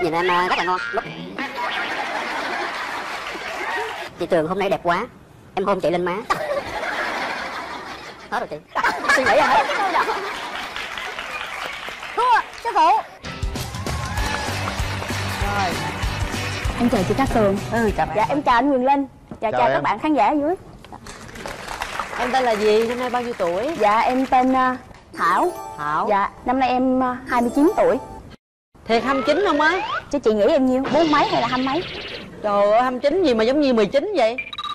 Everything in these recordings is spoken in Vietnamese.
nhìn em rất là ngon. Chị Tường hôm nay đẹp quá, em hôn chị lên má. Hết rồi chị. Suy nghĩ hết. Thua sư phụ. Rồi. Em chào chị Cát Tường. Chào bạn. Dạ em chào anh Quyền Linh. Chào các bạn khán giả ở dưới. Em tên là gì? Năm nay bao nhiêu tuổi? Dạ em tên Thảo. Thảo. Dạ năm nay em 29 tuổi. Thiệt 29 không á? Chứ chị nghĩ em nhiêu? 40 mấy hay là 20 mấy? Trời ơi 29 gì mà giống như 19 vậy?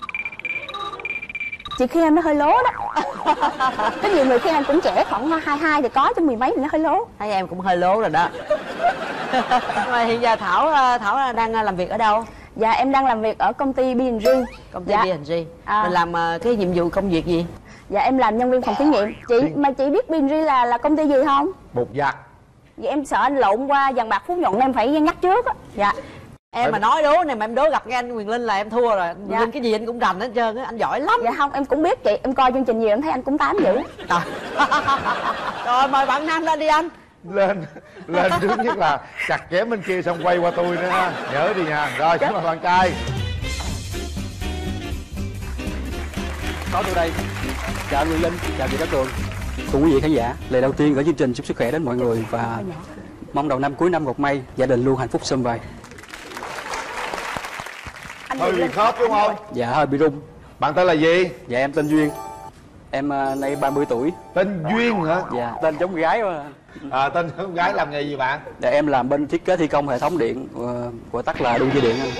Chị khi em nó hơi lố đó. Có nhiều người khi em cũng trẻ, khoảng 22 thì có, chứ 10 mấy thì nó hơi lố. Thấy em cũng hơi lố rồi đó. Mà hiện giờ Thảo đang làm việc ở đâu? Dạ em đang làm việc ở công ty B&G. Công ty B&G. Mình làm cái nhiệm vụ công việc gì? Dạ em làm nhân viên phòng thí nghiệm. Chị biết B&G là công ty gì không? Bột giặt. Vậy em sợ anh lộn qua Vàng Bạc Phú Nhuận, em phải nhắc trước á. Dạ. Em mà nói đố này mà em đố gặp cái anh Quyền Linh là em thua rồi. Quyền Linh cái gì anh cũng rành hết trơn á, anh giỏi lắm. Dạ không, em cũng biết chị, em coi chương trình nhiều em thấy anh cũng tám dữ. Trời. Rồi mời bạn Nam lên đi anh. Lên trước nhất là chặt chém bên kia xong quay qua tôi nữa ha. Nhớ đi nha. Rồi xin mời bạn trai. Có tôi đây. Chào anh Quyền Linh, chào chị Cát Tường, cùng quý vị khán giả. Lời đầu tiên gửi chương trình chúc sức khỏe đến mọi người và mong đầu năm cuối năm ngọc may, gia đình luôn hạnh phúc sum vầy. Hơi bị khớp đúng không? Dạ hơi bị rung. Bạn tên là gì? Dạ em tên Duyên. Em nay 30 tuổi. Tên Duyên hả? Dạ tên giống gái mà. Tên con gái làm nghề gì bạn? Dạ em làm bên thiết kế thi công hệ thống điện, gọi tắt là đu dây điện anh.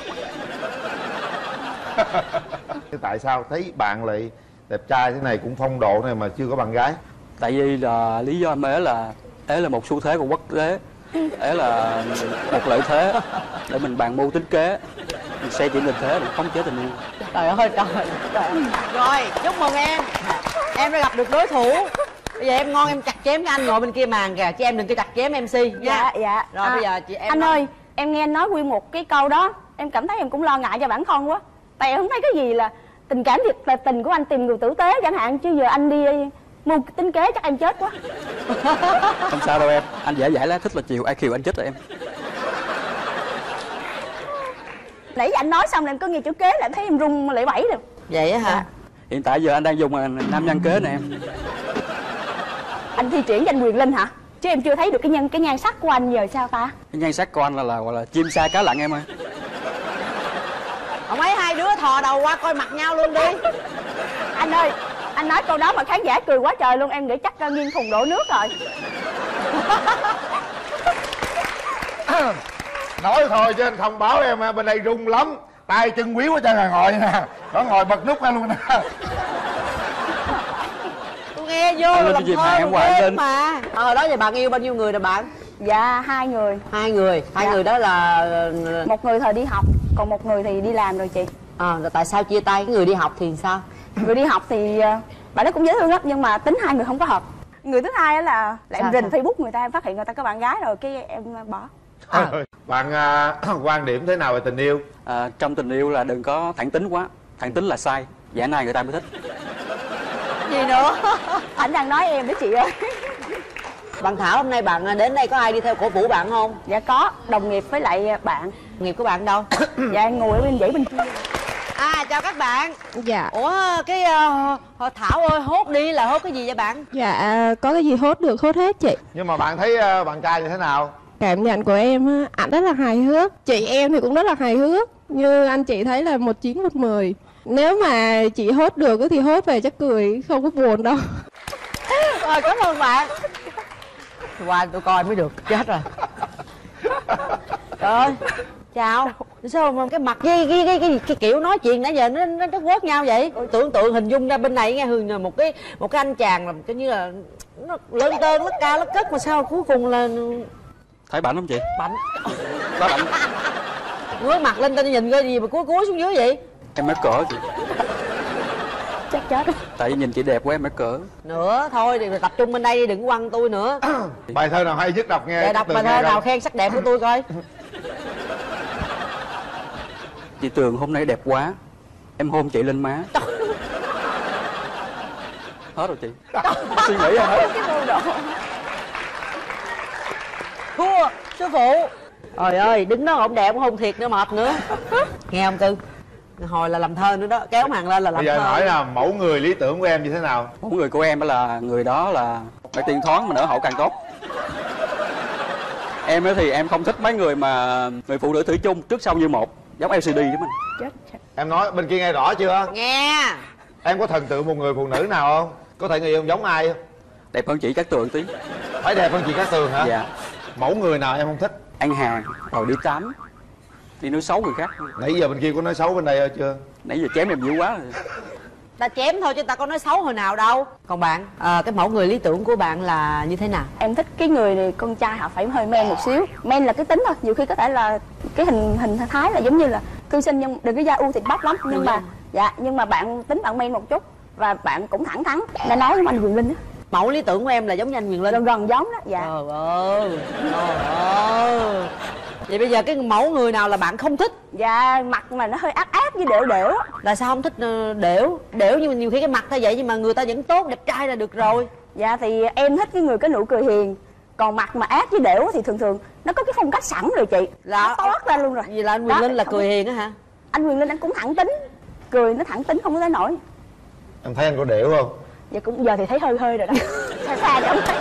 Tại sao thấy bạn lại đẹp trai thế này, cũng phong độ này mà chưa có bạn gái? Tại vì là lý do em ế là một xu thế của quốc tế, ế là một lợi thế để mình bàn mưu tính kế, mình xây dựng tình thế để khống chế tình yêu. Trời ơi trời. Rồi chúc mừng em đã gặp được đối thủ. Bây giờ em ngon em chặt chém cái anh ngồi bên kia màn kìa, chứ em đừng có chặt chém MC nha. Dạ. Rồi bây giờ chị em anh ơi, em nghe anh nói nguyên một cái câu đó, em cảm thấy em cũng lo ngại cho bản thân quá. Tại em không thấy cái gì là tình cảm thiệt là tình của anh tìm người tử tế chẳng hạn, chứ giờ anh đi mưu tính kế chắc em chết quá. Không sao đâu em, anh dễ dãi lá thích là chiều ai kiều anh chết rồi em. Nãy giờ anh nói xong là em có nghe chữ kế là em thấy em run lẩy bẩy rồi. Vậy á hả? Dạ. Hiện tại giờ anh đang dùng nam nhân kế nè em. Anh thi triển cho anh Quyền Linh hả? Chứ em chưa thấy được cái nhan sắc của anh giờ sao ta? Cái nhan sắc của anh là gọi là chim sa cá lặn em ơi. Ông ấy hai đứa thò đầu qua coi mặt nhau luôn đi. Anh ơi, anh nói câu đó mà khán giả cười quá trời luôn, em nghĩ chắc nghiêng thùng đổ nước rồi. Nói thôi chứ anh thông báo em bên đây rung lắm, tay chân quýu ở trên ngồi nè, nó ngồi bật nút ra luôn nè. Tôi nghe vô lên làm cái dịp thơ hè hôm qua anh lên. mà. Hồi đó giờ bạn yêu bao nhiêu người rồi bạn? Dạ 2 người. Hai người Dạ. người đó là Một người thời đi học, còn một người thì đi làm rồi chị. rồi tại sao chia tay? Cái người đi học thì sao? Người đi học thì bạn đó cũng dễ thương lắm, nhưng mà tính hai người không có hợp. Người thứ hai là em Sao, rình sao? Facebook người ta, em phát hiện người ta có bạn gái rồi cái em bỏ. Bạn quan điểm thế nào về tình yêu? Trong tình yêu là đừng có thẳng tính quá, thẳng tính là sai, giả này người ta mới thích. Gì nữa? Anh đang nói em đó chị ơi. Bạn Thảo hôm nay bạn đến đây có ai đi theo cổ vũ bạn không? Dạ có, đồng nghiệp với lại bạn. Nghiệp của bạn đâu? Dạ em ngồi ở bên dãy bên kia. Chào các bạn. Dạ. Ủa cái Thảo ơi, hốt đi là hốt cái gì vậy bạn? Dạ có cái gì hốt được hốt hết chị. Nhưng mà bạn thấy bạn trai như thế nào? Cảm nhận của em á, ảnh rất là hài hước. Chị em thì cũng rất là hài hước. Như anh chị thấy là 1/9 1/10. Nếu mà chị hốt được thì hốt về chắc cười, không có buồn đâu. Rồi cảm ơn bạn. Qua tôi coi mới được, chết rồi. Trời ơi, chào. Sao mà cái mặt cái kiểu nói chuyện nãy giờ nó quớt nhau vậy? Tưởng tượng hình dung ra bên này nghe Hường là một cái anh chàng làm cái như là nó lớn tơn lất ca lất cất mà sao cuối cùng là Thấy bảnh không chị? bảnh. Có bảnh. Ngước mặt lên tên nhìn coi gì mà cúi xuống dưới vậy? Em mới cỡ chị. Chắc chết. Tại vì nhìn chị đẹp quá em mới cỡ. Nữa thôi thì tập trung bên đây đi, đừng quăng tôi nữa. Bài thơ nào hay nhất đọc nghe? Để đọc bài thơ nào khen sắc đẹp của tôi coi. Chị Tường hôm nay đẹp quá, em hôn chị lên má. Hết rồi chị. Suy nghĩ em hết. Thua sư phụ. Trời ơi, đứng đó ổng đẹp cũng hôn thiệt nữa, mệt nữa. Nghe không Cưng? Hồi là làm thơ nữa đó, kéo màn lên là làm Bây giờ thơ. hỏi là mẫu người lý tưởng của em như thế nào? Mẫu người của em là người đó là phải tiên thoáng mà nở hậu càng tốt. Em ấy thì em không thích mấy người mà người phụ nữ thủy chung trước sau như một, giống LCD chứ mình. Chết. Em nói bên kia nghe rõ chưa? Nghe. Em có thần tượng một người phụ nữ nào không? Có thể người yêu giống ai không? Đẹp hơn chị Cát Tường tí. Phải đẹp hơn chị Cát Tường hả? Dạ. Mẫu người nào em không thích? Ăn hàng rồi đi tắm, đi nói xấu người khác. Nãy giờ bên kia có nói xấu bên đây chưa? Nãy giờ chém em dữ quá rồi. Ta chém thôi chứ ta có nói xấu hồi nào đâu. Còn bạn, cái mẫu người lý tưởng của bạn là như thế nào? Em thích cái người này, con trai họ phải hơi men một xíu. Men là cái tính thôi, nhiều khi có thể là cái hình thái là giống như là cư sinh, nhưng đừng có da u thịt bắp lắm. Nhưng mà dạ, nhưng mà bạn tính bạn men một chút và bạn cũng thẳng thắn. Nên nói với anh Quyền Linh á, Mẫu lý tưởng của em là giống như anh Quyền Linh. gần gần giống đó. Dạ. Trời ơi, trời ơi. Vậy bây giờ cái mẫu người nào là bạn không thích? Dạ, mặt mà nó hơi ác ác với đểu đểu á. Là sao không thích đểu? Đểu nhưng mà nhiều khi cái mặt ta vậy nhưng mà người ta vẫn tốt, đẹp trai là được rồi. Dạ thì em thích cái người có nụ cười hiền. Còn mặt mà ác với đểu thì thường thường nó có cái phong cách sẵn rồi chị. Là nó toát ra luôn rồi. Vì là anh Quyền Đó, Linh là không cười có- hiền á hả? Anh Quyền Linh anh cũng thẳng tính. Cười nó thẳng tính không có tới nổi. Em thấy anh có đểu không? Dạ cũng giờ thì thấy hơi hơi rồi đó. Xa xa để ông thấy.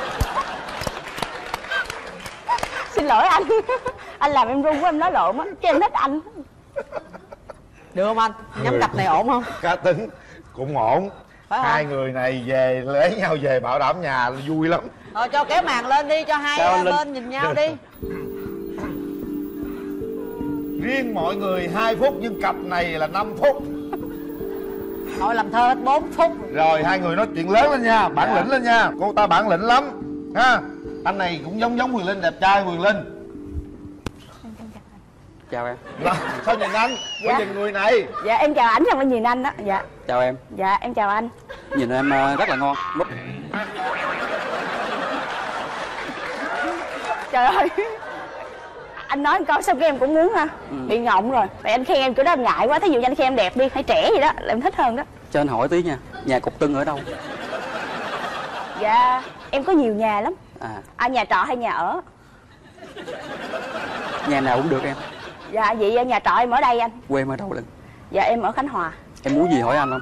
Xin lỗi anh. Anh làm em run quá, em nói lộn á, chứ em thích anh. Được không anh? Nhắm cặp này ổn không? Cá tính cũng ổn. Phải không? Hai người này về lấy nhau về bảo đảm nhà là vui lắm. Thôi cho kéo màn lên đi, cho hai Kéo lên. bên nhìn nhau đi. Riêng mọi người 2 phút nhưng cặp này là 5 phút. Thôi làm thơ hết 4 phút. Rồi hai người nói chuyện lớn lên nha, bản lĩnh lên nha. Cô ta bản lĩnh lắm ha. Anh này cũng giống Quyền Linh, đẹp trai Quyền Linh. Chào em. Sao nhìn anh? Dạ. Phải nhìn người này. Dạ em chào ảnh, xong rồi nhìn anh đó. Dạ. Chào em. Dạ em chào anh. Nhìn em rất là ngon. Múp. Trời ơi. Anh nói một câu xong cái em cũng muốn ha. Bị ngọng rồi. Tại anh khen em kiểu đó em ngại quá. Thí dụ như anh khen em đẹp đi, hay trẻ gì đó là em thích hơn đó. Cho anh hỏi tí nha, nhà cục Tưng ở đâu? Dạ em có nhiều nhà lắm. Nhà trọ hay nhà ở? Nhà nào cũng được em. Dạ vậy nhà trọ em ở đây anh. Quê em ở đâu lần? Dạ em ở Khánh Hòa. Em muốn gì hỏi anh không?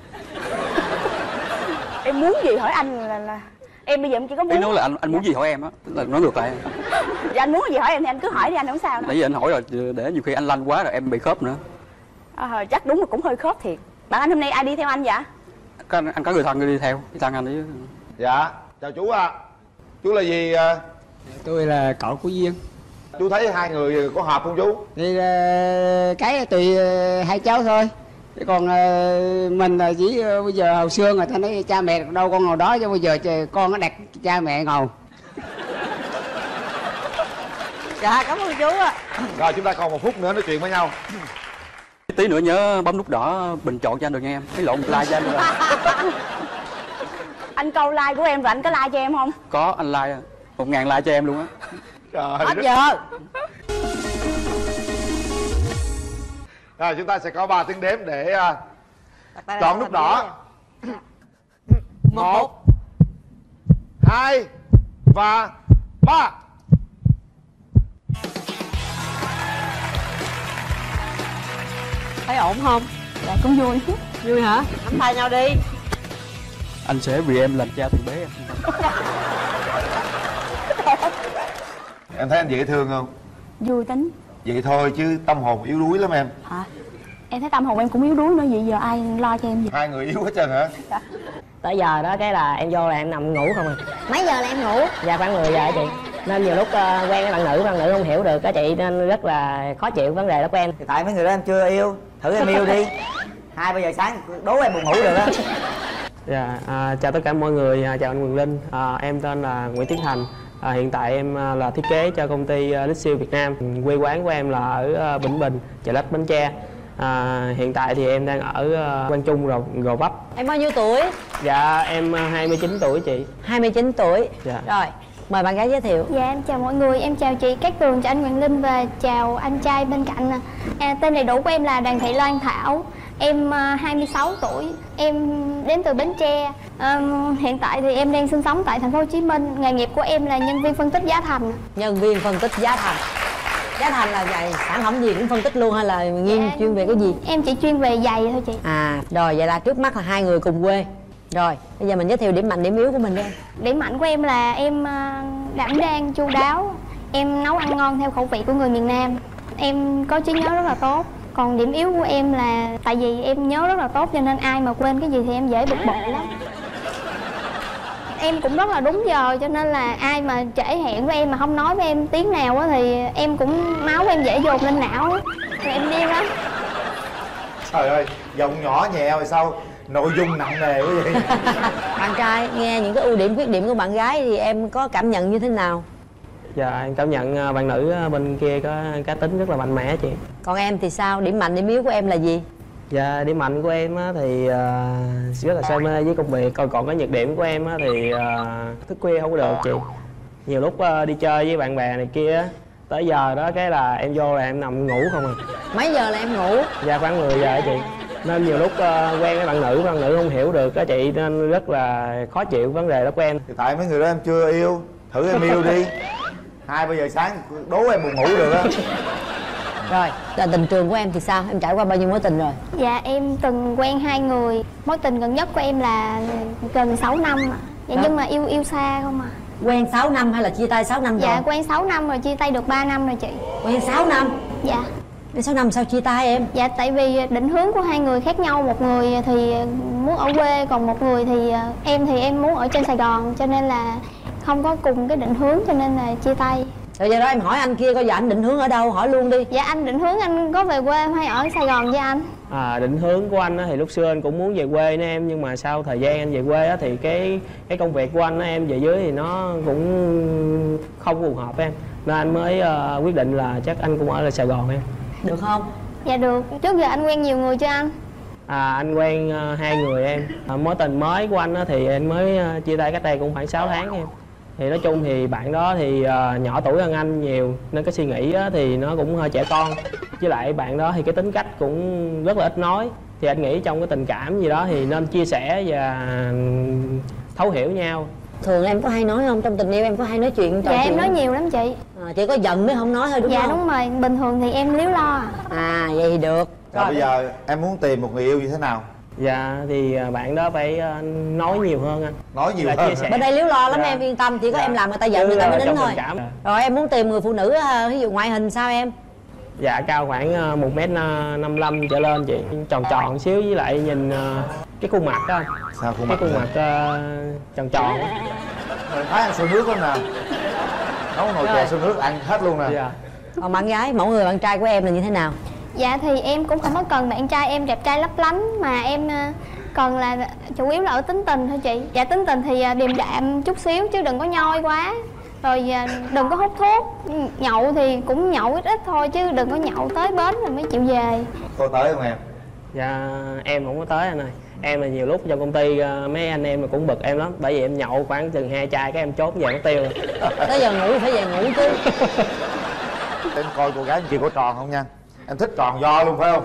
Em muốn gì hỏi anh là em bây giờ em chỉ có Ý muốn. nói là anh muốn gì hỏi em á, là nói ngược lại. Dạ anh muốn gì hỏi em thì anh cứ hỏi đi, anh không sao đâu. Nãy giờ anh hỏi rồi, để nhiều khi anh lanh quá rồi em bị khớp nữa. Chắc đúng là cũng hơi khớp thiệt. Bạn anh hôm nay ai đi theo anh vậy? Anh có người thân đi theo, đi thân anh đi. Dạ, chào chú ạ. Chú là gì? Tôi là cậu của Duyên. Chú thấy hai người có hợp không chú? Thì cái tùy hai cháu thôi. Chứ còn mình là chỉ bây giờ hồi xưa người ta nói cha mẹ đâu con ngồi đó, chứ bây giờ con nó đặt cha mẹ ngồi. Dạ cảm ơn chú ạ. Rồi chúng ta còn 1 phút nữa nói chuyện với nhau. Tí nữa nhớ bấm nút đỏ bình chọn cho anh được nghe em. Cái lộn like cho anh được. Anh câu like của em rồi anh có like cho em không? Có, anh like 1000 like cho em luôn á. Trời Hết đất. giờ. Rồi chúng ta sẽ có 3 tiếng đếm để chọn nút đỏ. 1 2 và 3. Thấy ổn không? Dạ cũng vui. Vui hả? Nắm tay nhau đi. Anh sẽ vì em làm cha từ bé em. Em thấy anh dễ thương không? Vui tính. Vậy thôi chứ tâm hồn yếu đuối lắm em. Hả? Em thấy tâm hồn em cũng yếu đuối nữa, vậy giờ ai lo cho em gì? Hai người yếu hết trơn hả? Tới giờ đó cái là em vô là em nằm ngủ không à. Mấy giờ là em ngủ? Dạ khoảng 10 giờ á chị. Nên nhiều lúc quen cái bạn nữ không hiểu được á chị, nên rất là khó chịu vấn đề đó của em. Tại mấy người đó em chưa yêu, thử em yêu đi. 2-3 giờ sáng đố em buồn ngủ được á. Dạ, chào tất cả mọi người, chào anh Quyền Linh. Em tên là Nguyễn Tiến Thành. Hiện tại em là thiết kế cho công ty Lixil Việt Nam. Quê quán của em là ở Vĩnh Bình, Chợ Lách, Bến Tre. Hiện tại thì em đang ở Quang Trung, Gò Vấp. Em bao nhiêu tuổi? Dạ em 29 tuổi chị. 29 tuổi. Dạ. Rồi, mời bạn gái giới thiệu. Dạ em chào mọi người, em chào chị Cát Tường, chào anh Quyền Linh và chào anh trai bên cạnh. Tên đầy đủ của em là Đoàn Thị Loan Thảo. Em 26 tuổi, em đến từ Bến Tre. Hiện tại thì em đang sinh sống tại thành phố Hồ Chí Minh. Nghề nghiệp của em là nhân viên phân tích giá thành. Nhân viên phân tích giá thành. Giá Thành là giày sản phẩm gì cũng phân tích luôn hay là nghiêng chuyên về cái gì? Em chỉ chuyên về giày thôi chị. Rồi vậy là trước mắt là hai người cùng quê. Rồi bây giờ mình giới thiệu điểm mạnh điểm yếu của mình đi em. Điểm mạnh của em là em đảm đang chu đáo, em nấu ăn ngon theo khẩu vị của người miền Nam, em có trí nhớ rất là tốt. Còn điểm yếu của em là tại vì em nhớ rất là tốt cho nên ai mà quên cái gì thì em dễ bực bội lắm. Em cũng rất là đúng giờ cho nên là ai mà trễ hẹn với em mà không nói với em tiếng nào á thì em cũng máu em dễ dồn lên não á, rồi em điên lắm. Trời ơi, giọng nhỏ nhẹ rồi sao nội dung nặng nề quá vậy? Bạn trai nghe những cái ưu điểm khuyết điểm của bạn gái thì em có cảm nhận như thế nào? Dạ em cảm nhận bạn nữ bên kia có cá tính rất là mạnh mẽ chị. Còn em thì sao? Điểm mạnh điểm yếu của em là gì? Dạ điểm mạnh của em á, thì rất là say mê với công việc. Còn cái nhược điểm của em á, thì thức khuya không có được chị. Nhiều lúc đi chơi với bạn bè này kia á, tới giờ đó cái là em vô là em nằm ngủ không à. Mấy giờ là em ngủ? Dạ khoảng 10 giờ á chị. Nên nhiều lúc quen với bạn nữ không hiểu được á chị, nên rất là khó chịu vấn đề đó của em. Thì tại mấy người đó em chưa yêu, thử em yêu đi. 2-3 giờ sáng đố em buồn ngủ được á. Rồi, tình trường của em thì sao? Em trải qua bao nhiêu mối tình rồi? Dạ em từng quen 2 người. Mối tình gần nhất của em là gần 6 năm ạ. Dạ, nhưng mà yêu xa không à. Quen 6 năm hay là chia tay 6 năm rồi? Dạ quen 6 năm rồi, chia tay được 3 năm rồi chị. Quen 6 năm? Dạ. Đến 6 năm sao chia tay em? Dạ tại vì định hướng của 2 người khác nhau. Một người thì muốn ở quê, còn một người thì em muốn ở trên Sài Gòn. Cho nên là không có cùng cái định hướng cho nên là chia tay. Rồi giờ đó em hỏi anh kia coi giờ anh định hướng ở đâu, hỏi luôn đi. Dạ anh định hướng anh có về quê hay ở Sài Gòn với anh? Định hướng của anh á, thì lúc xưa anh cũng muốn về quê nữa em, nhưng mà sau thời gian anh về quê á, thì cái công việc của anh á, em về dưới thì nó cũng không phù hợp em, nên anh mới quyết định là chắc anh cũng ở lại Sài Gòn em. Được không? Dạ được. Trước giờ anh quen nhiều người chưa anh? Anh quen 2 người em. Mối tình mới của anh á, thì anh mới chia tay cách đây cũng khoảng 6 tháng em. Thì nói chung thì bạn đó thì nhỏ tuổi hơn anh nhiều, nên cái suy nghĩ á, thì nó cũng hơi trẻ con. Với lại bạn đó thì cái tính cách cũng rất là ít nói. Thì anh nghĩ trong cái tình cảm gì đó thì nên chia sẻ và thấu hiểu nhau. Thường em có hay nói không? Trong tình yêu em có hay nói chuyện? Dạ em nói nhiều lắm chị. Chỉ có giận mới không nói thôi đúng dạ, không? Dạ đúng rồi, bình thường thì em líu lo. Vậy thì được. Rồi bây giờ em muốn tìm một người yêu như thế nào? Dạ thì bạn đó phải nói nhiều hơn anh. Nói nhiều hơn. Bên đây líu lo lắm em yên tâm, chỉ có em làm người ta giận người ta mới nín thôi. Rồi em muốn tìm người phụ nữ ví dụ ngoại hình sao em? Dạ cao khoảng 1m55 trở lên chị, tròn tròn xíu, với lại nhìn cái khuôn mặt đó. Sao khuôn cái mặt? Khuôn mặt tròn tròn. Thái ăn sôi nước không nè, nấu nồi chè sôi nước ăn hết luôn nè. Dạ. Còn bạn gái, mẫu người bạn trai của em là như thế nào? Dạ thì em cũng không có cần bạn trai em đẹp trai lấp lánh, mà em cần là chủ yếu là ở tính tình thôi chị. Dạ tính tình thì điềm đạm chút xíu chứ đừng có nhoi quá. Rồi đừng có hút thuốc, nhậu thì cũng nhậu ít ít thôi chứ đừng có nhậu tới bến rồi mới chịu về. Có tới không em? Dạ em không có tới anh ơi. Em là nhiều lúc trong công ty mấy anh em cũng bực em lắm, bởi vì em nhậu khoảng chừng 2 chai cái em trốn về mất tiêu. Tới giờ ngủ phải về ngủ chứ. Em coi cô gái kia có tròn không nha. Em thích tròn do luôn phải không?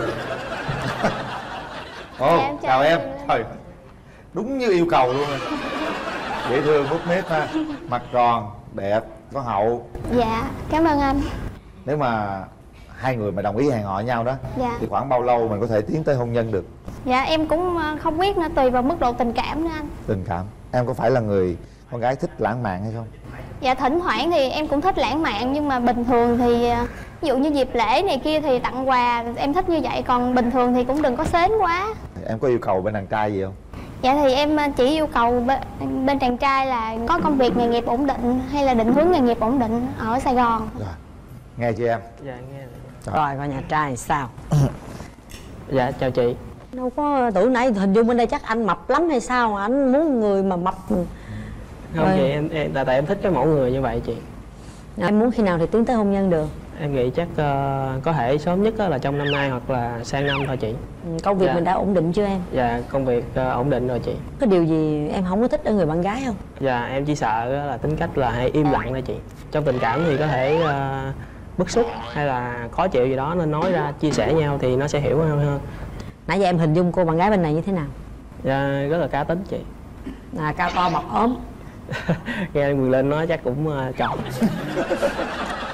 Ồ, chào em. Trời, đúng như yêu cầu luôn. Dễ thương, mút mít ha. Mặt tròn, đẹp, có hậu. Dạ, cảm ơn anh. Nếu mà hai người mà đồng ý hẹn hò nhau đó, dạ, thì khoảng bao lâu mình có thể tiến tới hôn nhân được? Dạ em cũng không biết nữa, tùy vào mức độ tình cảm nữa anh. Tình cảm. Em có phải là người con gái thích lãng mạn hay không? Dạ thỉnh thoảng thì em cũng thích lãng mạn, nhưng mà bình thường thì ví dụ như dịp lễ này kia thì tặng quà em thích như vậy, còn bình thường thì cũng đừng có sến quá. Em có yêu cầu bên đàn trai gì không? Dạ thì em chỉ yêu cầu bên chàng trai là có công việc nghề nghiệp ổn định hay là định hướng nghề nghiệp ổn định ở Sài Gòn. Rồi, nghe chưa em? Dạ nghe. Rồi coi nhà trai sao? Dạ chào chị. Đâu có, tuổi nãy hình dung bên đây chắc anh mập lắm hay sao? Anh muốn người mà mập. Không rồi. chị, em tại em thích cái mẫu người như vậy chị. Em muốn khi nào thì tiến tới hôn nhân được? Em nghĩ chắc có thể sớm nhất là trong năm nay hoặc là sang năm thôi chị. Công việc dạ, mình đã ổn định chưa em? Dạ công việc ổn định rồi chị. Có điều gì em không có thích ở người bạn gái không? Dạ em chỉ sợ là tính cách là hay im lặng thôi chị. Trong tình cảm thì có thể bức xúc hay là khó chịu gì đó nên nói ra chia sẻ nhau thì nó sẽ hiểu hơn. Nãy giờ em hình dung cô bạn gái bên này như thế nào? Dạ rất là cá tính chị. Cao to mập ốm. Nghe anh Quyền Linh nói chắc cũng tròn.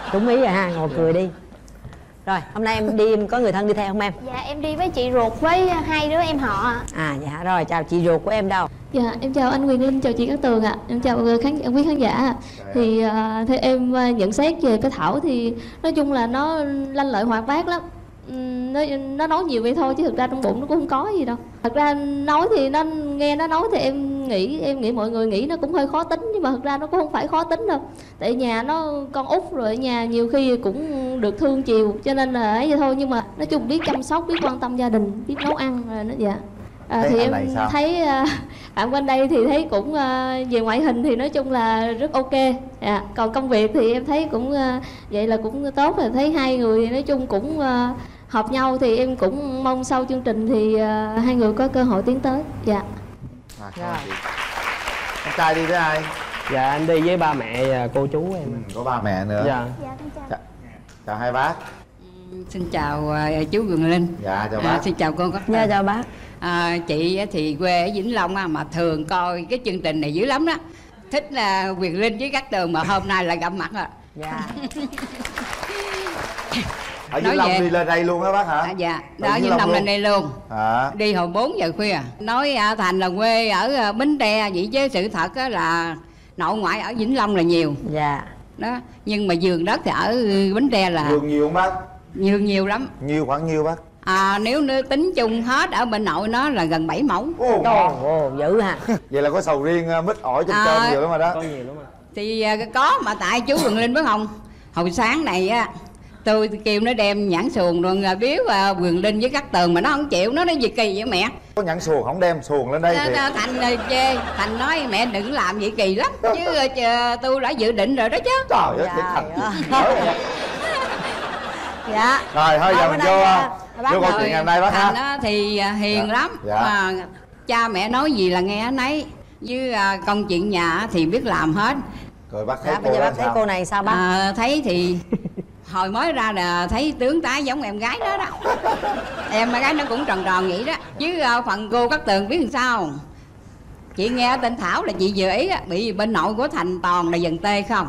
Đúng ý rồi ha, ngồi cười đi. Rồi, hôm nay em đi có người thân đi theo không em? Dạ em đi với chị ruột với hai đứa em họ ạ. À dạ rồi, chào chị ruột của em đâu? Dạ em chào anh Quyền Linh, chào chị Cát Tường ạ. Em chào quý khán giả ạ. Thì theo em nhận xét về cái Thảo thì nói chung là nó lanh lợi hoạt bát lắm. Nó nói nhiều vậy thôi chứ thực ra trong bụng nó cũng không có gì đâu. Thật ra nói thì nó nghe nó nói thì em nghĩ mọi người nghĩ nó cũng hơi khó tính, nhưng mà thực ra nó cũng không phải khó tính đâu. Tại nhà nó con út rồi, ở nhà nhiều khi cũng được thương chiều cho nên là ấy vậy thôi. Nhưng mà nói chung biết chăm sóc, biết quan tâm gia đình, biết nấu ăn rồi nó dạ. Thì em thấy bạn bên đây thì thấy cũng về ngoại hình thì nói chung là rất ok. Còn công việc thì em thấy cũng vậy là cũng tốt rồi. Thấy hai người nói chung cũng hợp nhau, thì em cũng mong sau chương trình thì hai người có cơ hội tiến tới. Dạ. Con trai đi với ai? Dạ anh đi với ba mẹ và cô chú em. Có ba mẹ nữa. Dạ. Chào hai bác. Xin chào chú Quyền Linh. Dạ chào bác. Xin chào cô Cát Tường. Dạ chào bác. Chị thì quê ở Vĩnh Long mà thường coi cái chương trình này dữ lắm đó. Thích là Quyền Linh với Cát Tường mà hôm nay lại gặp mặt rồi. Dạ. Ở Vĩnh Long đi lên đây luôn á bác hả? Dạ, đó Vĩnh Long lên đây luôn. Đi hồi 4 giờ khuya. Nói Thành là quê ở Bến Tre, vậy chứ sự thật là nội ngoại ở Vĩnh Long là nhiều. Dạ. Đó, nhưng mà vườn đất thì ở Bến Tre là vườn nhiều không bác? Nhiều lắm. Nhiều khoảng nhiêu bác? Nếu tính chung hết ở bên nội nó là gần 7 mẫu. Ồ, dữ ha. Vậy là có sầu riêng, mít, ổi, chôm chôm nhiều lắm rồi đó. Có nhiều lắm mà. Thì có mà tại chú Quyền Linh biết không? Hồi sáng này á tôi kêu nó đem nhãn xuồng rồi biếu Quyền Linh với Cát Tường mà nó không chịu, nó nói gì kỳ vậy mẹ. Có nhãn xuồng không đem xuồng lên đây thì Thành chê, Thành nói mẹ đừng làm vậy kỳ lắm chứ tôi đã dự định rồi đó chứ. Trời ơi, Thành. Dạ. Rồi thôi giờ mình vô câu chuyện ngày hôm nay bác ha. Thành thì hiền lắm mà cha mẹ nói gì là nghe nấy, với công chuyện nhà thì biết làm hết. Rồi bác thấy bây giờ bác thấy cô này sao bác? Thấy thì hồi mới ra là thấy tướng tá giống em gái đó đó. Em gái nó cũng tròn tròn vậy đó. Chứ phần cô Cát Tường biết làm sao. Chị nghe tên Thảo là chị vừa ý á, bị bên nội của Thành toàn là dần tê không.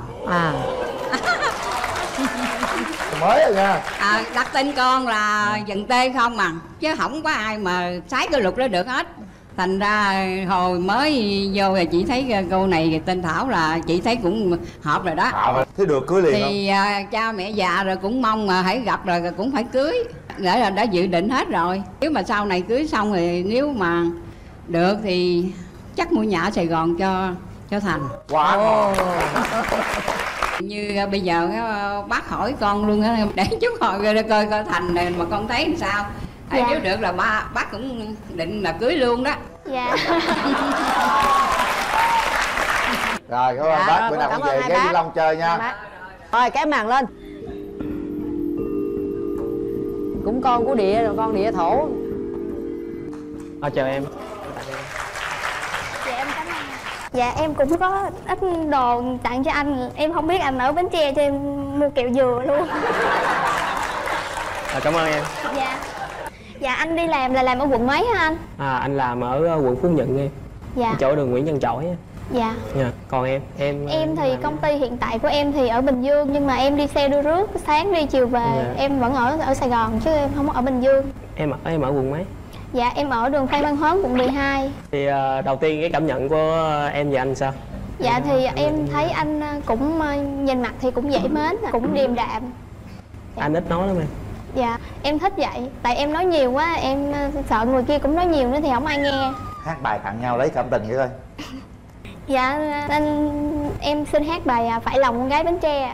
Mới rồi nha. Đặt tên con là dần tê không mà, chứ không có ai mà sái cái luật đó được hết. Thành ra hồi mới vô thì chị thấy cô này tên Thảo là chị thấy cũng hợp rồi đó. Thế được cưới liền thì cha mẹ già rồi cũng mong mà hãy gặp rồi cũng phải cưới, để là đã dự định hết rồi. Nếu mà sau này cưới xong thì nếu mà được thì chắc mua nhà ở Sài Gòn cho Thành. Như bây giờ bác hỏi con luôn á, để chút hồi coi Thành này mà con thấy làm sao. Nếu được là bác cũng định là cưới luôn đó. Dạ. Rồi cảm ơn bác, bữa nào cũng về ghé Vĩnh Long chơi nha. Rồi cái màn lên. Cũng con của địa rồi, con địa thổ. Chào em. Dạ em cảm ơn. Dạ em cũng có ít đồ tặng cho anh. Em không biết anh ở Bến Tre cho em mua kẹo dừa luôn. Cảm ơn em. Dạ anh đi làm là làm ở quận mấy hả anh? Anh làm ở quận Phú Nhuận em. Dạ. Chỗ đường Nguyễn Văn Trỗi. Dạ. Còn em thì công ty hiện tại của em thì ở Bình Dương, nhưng mà em đi xe đưa rước, sáng đi chiều về. Em vẫn ở Sài Gòn chứ em không ở Bình Dương. Em ở quận mấy? Dạ em ở đường Phan Văn Hớn quận 12. Thì đầu tiên cái cảm nhận của em và anh sao? Dạ thì em thấy anh cũng nhìn mặt thì cũng dễ mến, cũng điềm đạm. Anh ít nói lắm em. Dạ em thích vậy, tại em nói nhiều quá em sợ người kia cũng nói nhiều nữa thì không ai nghe. Hát bài tặng nhau lấy cảm tình vậy thôi. Dạ em xin hát bài Phải Lòng Con Gái Bến Tre.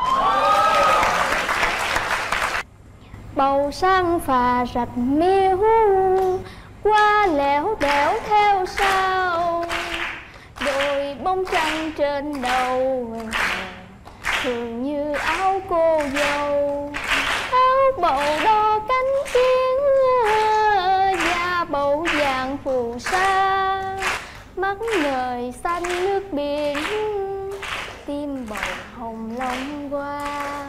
Bầu sáng phà rạch miêu qua lẻo đẻo theo sau, đôi bông trăng trên đầu thường như áo cô dâu, áo bầu đo cánh chiến da bầu vàng phù sa, mắt ngời xanh nước biển, tim bầu hồng long qua.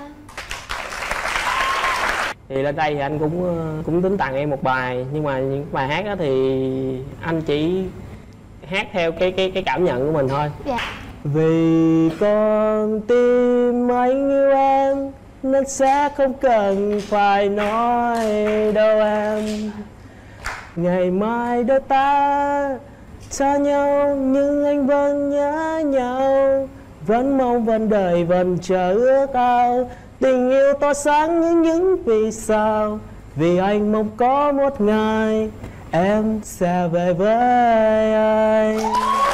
Thì lên đây thì anh cũng tính tặng em một bài, nhưng mà những bài hát đó thì anh chỉ hát theo cái cảm nhận của mình thôi. Dạ. Vì con tim anh yêu em nên sẽ không cần phải nói đâu em. Ngày mai đôi ta xa nhau nhưng anh vẫn nhớ nhau, vẫn mong vẫn đợi vẫn chờ ước ao. Tình yêu tỏa sáng như những vì sao, vì anh mong có một ngày em sẽ về với anh.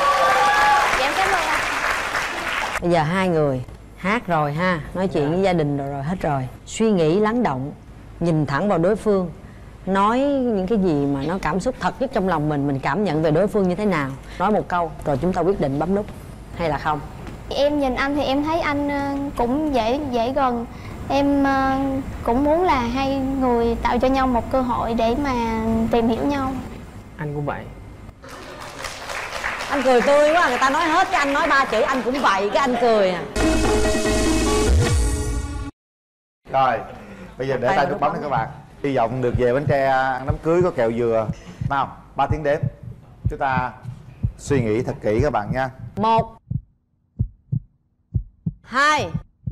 Bây giờ hai người hát rồi ha, nói chuyện với gia đình rồi hết rồi. Suy nghĩ lắng động, nhìn thẳng vào đối phương, nói những cái gì mà nó cảm xúc thật nhất trong lòng mình cảm nhận về đối phương như thế nào. Nói một câu rồi chúng ta quyết định bấm nút hay là không. Em nhìn anh thì em thấy anh cũng dễ gần. Em cũng muốn là hai người tạo cho nhau một cơ hội để mà tìm hiểu nhau. Anh cũng vậy. Anh cười tươi quá, người ta nói hết cái anh nói 3 chữ anh cũng vậy, cái anh cười à. Rồi, bây giờ để tay nút bấm đi các bạn. Hy vọng được về Bến Tre ăn đám cưới có kẹo dừa. Nào, 3 tiếng đếm. Chúng ta suy nghĩ thật kỹ các bạn nha. 1 2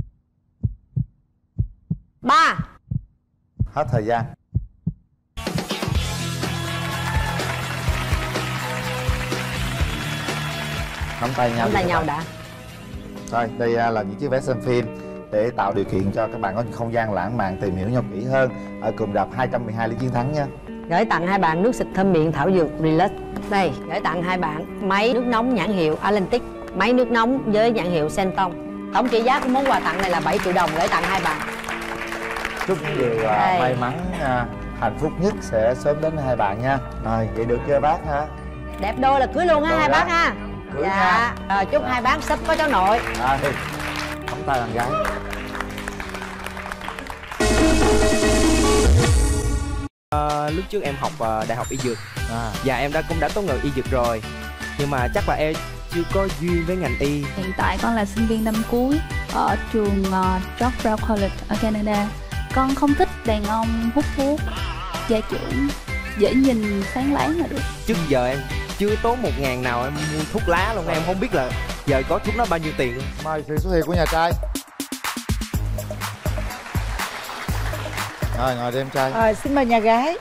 3. Hết thời gian. Nắm tay nhau. Nắm tay nhau đã. Rồi, đây là những chiếc vé xem phim để tạo điều kiện cho các bạn có không gian lãng mạn tìm hiểu nhau kỹ hơn ở cụm rạp 212 Lý Chiến Thắng nha. Gửi tặng hai bạn nước xịt thơm miệng thảo dược Relax. Đây, gửi tặng hai bạn máy nước nóng nhãn hiệu Atlantic, máy nước nóng với nhãn hiệu Senton. Tổng trị giá của món quà tặng này là 7 triệu đồng, gửi tặng hai bạn. Chúc những điều may mắn, hạnh phúc nhất sẽ sớm đến hai bạn nha. Rồi, vậy được chưa bác ha? Đẹp đôi là cưới luôn ha hai bác ha. Cưới dạ nha. Rồi chúc hai bác sắp có cháu nội. Đi, nắm tay bạn gái. Lúc trước em học đại học y dược và em cũng đã tốt nghiệp y dược rồi, nhưng mà chắc là em chưa có duyên với ngành y. Hiện tại con là sinh viên năm cuối ở trường George Brown College ở Canada. Con không thích đàn ông hút thuốc, gia trưởng, dễ nhìn, sáng láng là được. Trước giờ em chưa tốn 1.000 nào em mua thuốc lá luôn, em không biết là giờ có thuốc nó bao nhiêu tiền luôn. Mời sự xuất hiện của nhà trai. Rồi, ngồi đi em trai. Xin mời nhà gái.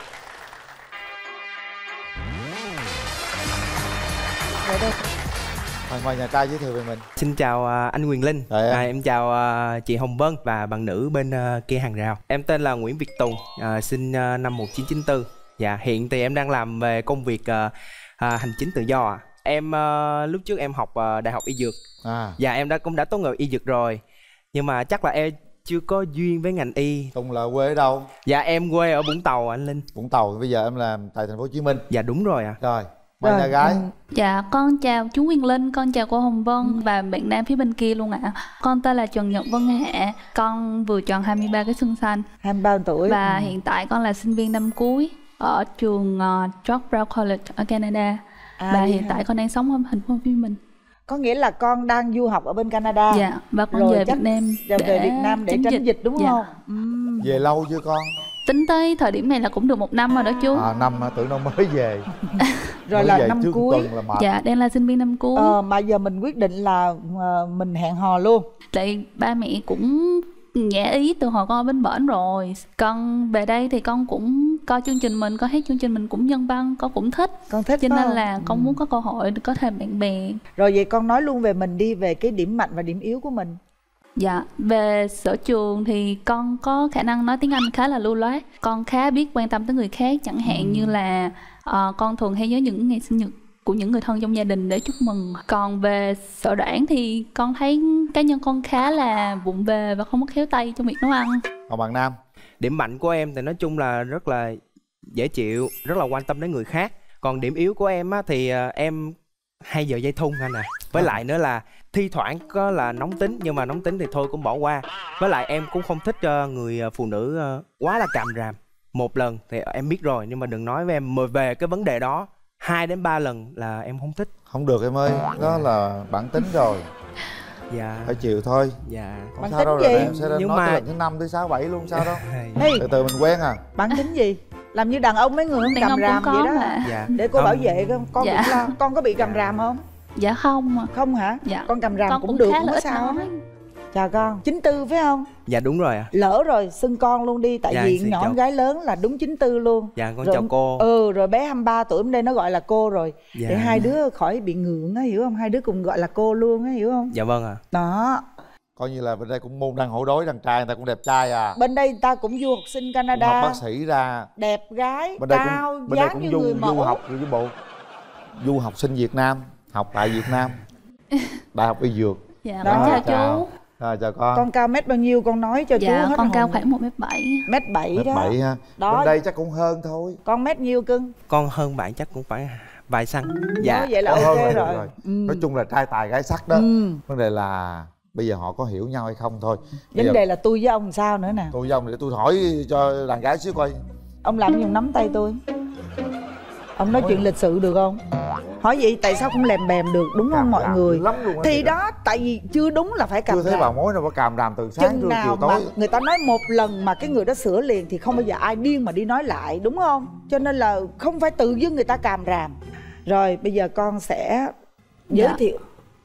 Rồi, mời nhà trai giới thiệu về mình. Xin chào anh Quyền Linh. Em chào chị Hồng Vân và bạn nữ bên kia hàng rào. Em tên là Nguyễn Việt Tùng, sinh năm 1994. Dạ, hiện thì em đang làm về công việc hành chính tự do. Em lúc trước em học đại học y dược. Dạ, em cũng đã tốt nghiệp y dược rồi, nhưng mà chắc là em chưa có duyên với ngành y. Tùng là quê ở đâu? Dạ, em quê ở Vũng Tàu anh Linh. Vũng Tàu, bây giờ em làm tại thành phố Hồ Chí Minh. Dạ đúng rồi ạ. Rồi, mời nhà gái. Dạ, con chào chú Quyền Linh, con chào cô Hồng Vân và bạn nam phía bên kia luôn ạ. Con tên là Trần Nhật Vân Hạ, con vừa tròn 23 cái xuân xanh. 23 tuổi. Và hiện tại con là sinh viên năm cuối ở trường George Brown College ở Canada. Và hiện tại con đang sống ở thành phố Hồ Chí Minh. Có nghĩa là con đang du học ở bên Canada. Dạ, và con về Việt Nam về Việt Nam để tránh dịch đúng không? Về lâu chưa con? Tính tới thời điểm này là cũng được 1 năm rồi đó chú. Năm tưởng đâu mới về. Rồi là năm cuối. Dạ, đang là sinh viên năm cuối. Mà giờ mình quyết định là mình hẹn hò luôn. Tại ba mẹ cũng ngỏ ý từ hồi con ở bên bển rồi. Con về đây thì con cũng coi chương trình mình, con thấy chương trình mình cũng nhân văn, con cũng thích. Con thích cho nên là con muốn có cơ hội có thêm bạn bè. Rồi vậy con nói luôn về mình đi, về cái điểm mạnh và điểm yếu của mình. Dạ, về sở trường thì con có khả năng nói tiếng Anh khá là lưu loát. Con khá biết quan tâm tới người khác, chẳng hạn như là con thường hay nhớ những ngày sinh nhật của những người thân trong gia đình để chúc mừng. Còn về sở đoản thì con thấy cá nhân con khá là vụng về và không có khéo tay trong việc nấu ăn. Còn bạn nam? Điểm mạnh của em thì nói chung là rất là dễ chịu, rất là quan tâm đến người khác. Còn điểm yếu của em á, thì em hay giờ dây thun anh à. Với lại nữa là thi thoảng có là nóng tính, nhưng mà nóng tính thì thôi cũng bỏ qua. Với lại em cũng không thích người phụ nữ quá là càm ràm. Một lần thì em biết rồi, nhưng mà đừng nói với em về cái vấn đề đó 2 đến 3 lần là em không thích. Không được em ơi, đó là bản tính rồi. Dạ. Phải chịu thôi. Dạ. Không bản sao tính đâu gì? Rồi em sẽ Nhưng nói mà... tới lần thứ 5, thứ 6, 7 luôn sao đâu. Từ từ mình quen à. Bản tính gì? Làm như đàn ông mấy người không càm ràm vậy đó. Dạ. Để cô bảo vệ con dạ. cũng lo. Con có bị càm ràm không? Dạ không à. Không hả? Dạ. Con cầm ràm Con cũng được, khá không là có ít sao nói. hết. Chào con. 94 phải không? Dạ đúng rồi ạ. Lỡ rồi xưng con luôn đi. Tại Dạ, vì xin nhỏ chào. gái lớn là đúng 94 luôn. Dạ con Rồi chào cô. rồi bé 23 tuổi bên đây nó gọi là cô rồi. Dạ. Để hai đứa khỏi bị ngượng á, hiểu không? Hai đứa cùng gọi là cô luôn á, hiểu không? Dạ vâng ạ. Đó. Coi như là bên đây cũng môn đăng hộ đối, đàn trai người ta cũng đẹp trai à. Bên đây người ta cũng du học sinh Cũng Canada. học bác sĩ ra. Đẹp gái, Bên đây cao, cũng bên đây dáng cũng như du người mẫu. học với bộ. Du học sinh Việt Nam, học tại Việt Nam. Đại học y dược. Dạ Đó. con chào chú. Rồi chào con. Con cao mét bao nhiêu con nói cho chú Dạ hết con cao hồn. khoảng 1m7. Mét 7 đó. 7 ha. Đó. Bên đây chắc cũng hơn thôi. Con mét nhiêu cưng? Con hơn bạn chắc cũng phải vài xăng. Dạ. Nói vậy là Hơn ok rồi. rồi. Nói chung là trai tài gái sắc đó. Vấn đề là bây giờ họ có hiểu nhau hay không thôi. Bây Vấn giờ đề là tôi với ông sao nữa nè. tôi với ông để tôi hỏi cho đàn gái xíu coi. Ông làm dùng nắm tay tôi. Ông nói chuyện lịch sự được không? Hỏi vậy tại sao không lèm bèm được, đúng không mọi người? Lắm luôn Thì đó, tại vì chưa đúng là phải càm chưa thấy ràm. bà mối nào có càm ràm từ sáng Chừng trưa nào chiều mà tối. người ta nói một lần mà cái người đó sửa liền thì không bao giờ ai điên mà đi nói lại, đúng không? Cho nên là không phải tự dưng người ta càm ràm. Rồi bây giờ con sẽ giới thiệu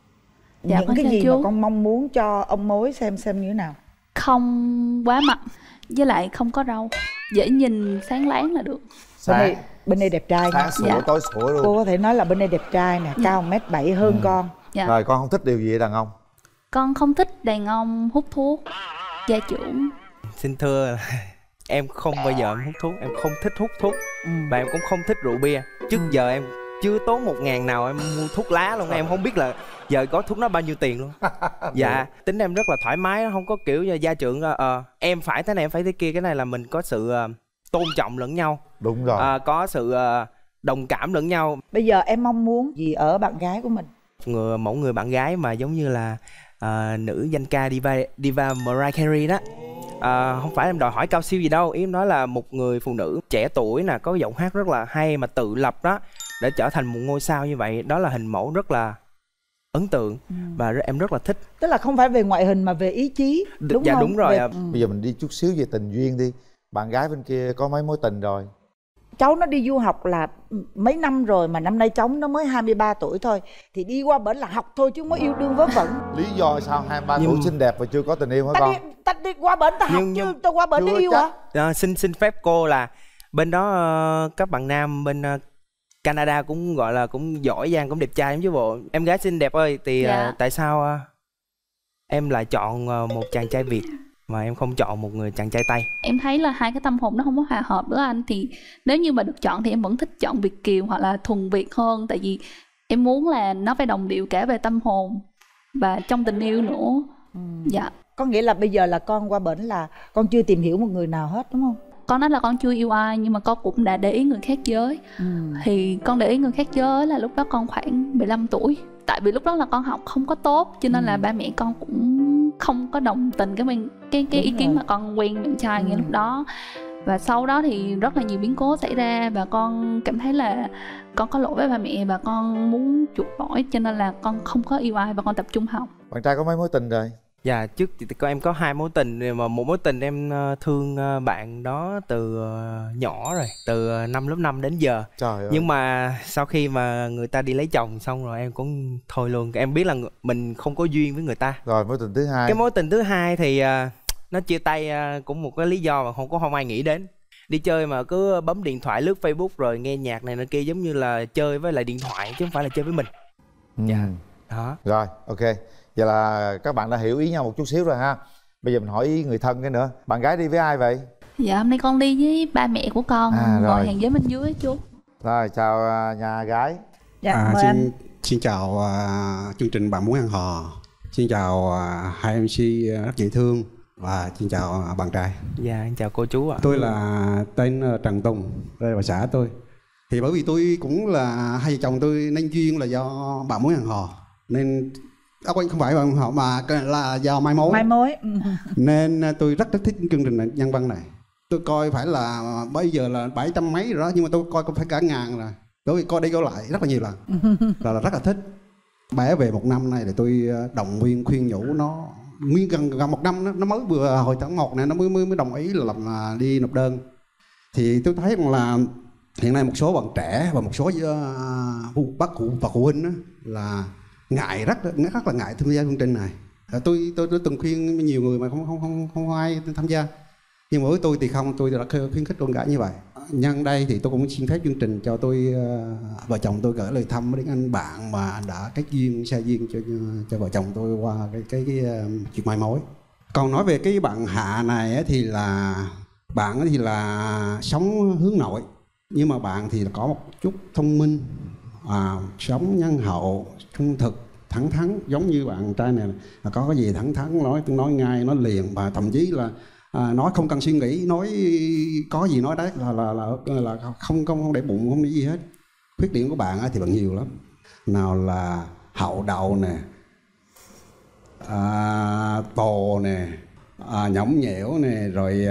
Dạ, những con cái chào gì chú. mà con mong muốn cho ông mối xem như thế nào. Không quá mập, với lại không có râu, dễ nhìn sáng láng là được. Bên đây đẹp trai nha. Sáng sủa tối sủa luôn. Cô có thể nói là bên đây đẹp trai nè, cao 1m7 hơn con. Dạ. Rồi con không thích điều gì đàn ông? Con không thích đàn ông hút thuốc, gia trưởng. Xin thưa em không bao giờ em hút thuốc, em không thích hút thuốc. Và em cũng không thích rượu bia. Trước giờ em chưa tốn 1.000 nào em mua thuốc lá luôn, em không biết là giờ có thuốc nó bao nhiêu tiền luôn. Dạ, tính em rất là thoải mái, không có kiểu như gia trưởng em phải thế này em phải thế kia. Cái này là mình có sự tôn trọng lẫn nhau. Đúng rồi. Có sự đồng cảm lẫn nhau. Bây giờ em mong muốn gì ở bạn gái của mình? Mẫu người bạn gái mà giống như là nữ danh ca diva Mariah Carey đó. Không phải em đòi hỏi cao siêu gì đâu, ý em nói là một người phụ nữ trẻ tuổi nè, có giọng hát rất là hay mà tự lập đó, để trở thành một ngôi sao như vậy, đó là hình mẫu rất là ấn tượng và em rất là thích. Tức là không phải về ngoại hình mà về ý chí, đúng dạ, không? đúng rồi. Bây giờ mình đi chút xíu về tình duyên đi. Bạn gái bên kia có mấy mối tình rồi? Cháu nó đi du học là mấy năm rồi, mà năm nay cháu nó mới 23 tuổi thôi. Thì đi qua bển là học thôi chứ không có yêu đương vớ vẩn. Lý do sao 23 tuổi xinh đẹp và chưa có tình yêu hả con? Ta đi qua bển ta học chứ ta qua bển để yêu hả? Xin phép cô là bên đó các bạn nam bên Canada cũng gọi là cũng giỏi giang, cũng đẹp trai lắm chứ bộ. Em gái xinh đẹp ơi, thì tại sao em lại chọn một chàng trai Việt mà em không chọn một người chàng trai Tây? Em thấy là hai cái tâm hồn nó không có hòa hợp với anh. Thì nếu như mà được chọn thì em vẫn thích chọn Việt kiều hoặc là thuần Việt hơn. Tại vì em muốn là nó phải đồng điệu cả về tâm hồn và trong tình yêu nữa. Dạ. Có nghĩa là bây giờ là con qua bển là con chưa tìm hiểu một người nào hết, đúng không? Con nói là con chưa yêu ai, nhưng mà con cũng đã để ý người khác giới. Thì con để ý người khác giới là lúc đó con khoảng 15 tuổi. Tại vì lúc đó là con học không có tốt, cho nên là ba mẹ con cũng không có đồng tình cái ý kiến mà con quen bạn trai ngay lúc đó. Và sau đó thì rất là nhiều biến cố xảy ra, và con cảm thấy là con có lỗi với ba mẹ và con muốn chuộc lỗi, cho nên là con không có yêu ai và con tập trung học. Bạn trai có mấy mối tình rồi? Dạ, trước thì em có 2 mối tình, mà một mối tình em thương bạn đó từ nhỏ rồi, từ năm lớp 5 đến giờ. Trời ơi. Nhưng mà sau khi mà người ta đi lấy chồng xong rồi em cũng thôi luôn. Em biết là mình không có duyên với người ta. Rồi mối tình thứ hai. Cái mối tình thứ hai thì nó chia tay cũng một cái lý do mà không ai nghĩ đến. Đi chơi mà cứ bấm điện thoại, lướt Facebook rồi nghe nhạc này kia, giống như là chơi với lại điện thoại chứ không phải là chơi với mình. Dạ. Đó. Rồi, ok. Vậy là các bạn đã hiểu ý nhau một chút xíu rồi ha. Bây giờ mình hỏi ý người thân cái nữa. Bạn gái đi với ai vậy? Dạ, hôm nay con đi với ba mẹ của con, ngồi hàng ghế bên dưới chú. Rồi, chào nhà gái. Dạ, mời anh. Xin chào chương trình Bạn Muốn Ăn Hò. Xin chào hai MC rất dễ thương. Và xin chào bạn trai. Dạ, chào cô chú ạ. Tôi là tên Trần Tùng, đây là xã tôi. Thì bởi vì tôi cũng là hai vợ chồng tôi nên duyên là do Bạn Muốn Ăn Hò. Nên không phải bạn họ mà là do mai mối. Nên tôi rất thích chương trình nhân văn này. Tôi coi phải là bây giờ là 700 mấy rồi đó, nhưng mà tôi coi phải cả ngàn rồi. Tôi coi đi coi lại rất là nhiều lần. Là rất là thích. Bé về một năm này thì tôi động viên khuyên nhủ nó nguyên gần một năm nó mới vừa hồi tháng 1 này nó mới đồng ý là làm đi nộp đơn. Thì tôi thấy rằng là hiện nay một số bạn trẻ và một số bác cụ và phụ huynh đó, là ngại, rất là ngại tham gia chương trình này. Tôi từng khuyên nhiều người mà không ai tham gia, nhưng mà với tôi thì không, tôi đã khuyến khích luôn cả như vậy. Nhân đây thì tôi cũng xin phép chương trình cho tôi, vợ chồng tôi gửi lời thăm đến anh bạn mà đã kết duyên, xa duyên cho vợ chồng tôi qua cái chuyện mai mối. Còn nói về cái bạn Hạ này thì là bạn thì là sống hướng nội, nhưng mà bạn thì có một chút thông minh, sống nhân hậu, trung thực, thẳng thắn, giống như bạn trai này là có cái gì thẳng thắn nói ngay, nói liền, và thậm chí là nói không cần suy nghĩ, nói có gì nói đấy, là không để bụng, không để gì hết. Khuyết điểm của bạn thì bạn nhiều lắm, nào là hậu đậu nè, tồ nè, nhõng nhẽo nè, rồi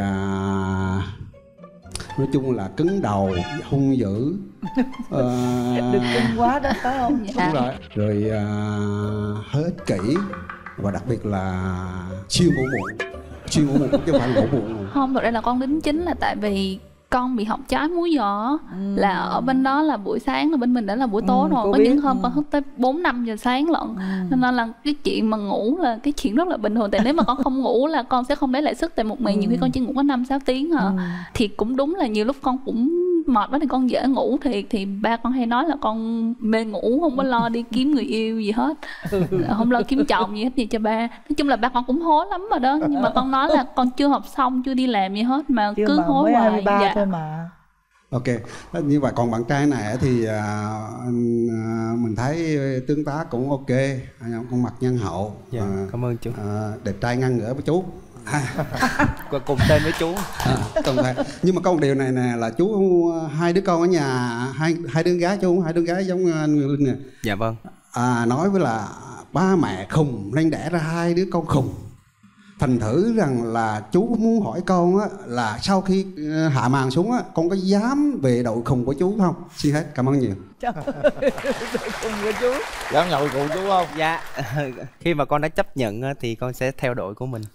nói chung là cứng đầu, hung dữ. Đừng cứng quá đó, phải không? Đúng rồi. Rồi hơi ích kỷ, và đặc biệt là siêu ngủ muộn. Siêu ngủ muộn chứ không phải ngủ muộn. Không, thực ra là con đính chính là tại vì con bị học trái múi giờ, là ở bên đó là buổi sáng, là bên mình đã là buổi tối rồi, có những hôm con thức tới 4-5 giờ sáng lận. Nên là cái chuyện mà ngủ là cái chuyện rất là bình thường. Tại nếu mà con không ngủ là con sẽ không lấy lại sức. Tại một ngày nhiều khi con chỉ ngủ có 5-6 tiếng hả. Thì cũng đúng là nhiều lúc con cũng mệt quá thì con dễ ngủ thiệt. Thì ba con hay nói là con mê ngủ, không có lo đi kiếm người yêu gì hết, không lo kiếm chồng gì hết gì cho ba. Nói chung là ba con cũng hối lắm rồi đó. Nhưng mà con nói là con chưa học xong, chưa đi làm gì hết mà chưa, cứ mà hối mới hoài. 23 thôi mà. Ok, như vậy còn bạn trai này thì mình thấy tương tác cũng ok, con mặt nhân hậu. Dạ, cảm ơn chú. Đẹp trai ngang ngửa với chú. Cùng tên với chú. Nhưng mà có một điều này nè, là chú hai đứa con ở nhà, hai đứa gái chú, hai đứa gái giống anh Nguyễn Linh nè. Dạ vâng. Nói với là ba mẹ khùng nên đẻ ra hai đứa con khùng. Thành thử rằng là chú muốn hỏi con á, là sau khi hạ màn xuống á, con có dám về đội khùng của chú không? Xin hết, cảm ơn nhiều. Khùng của chú. Dám nhậu cùng chú không? Dạ, khi mà con đã chấp nhận thì con sẽ theo đội của mình.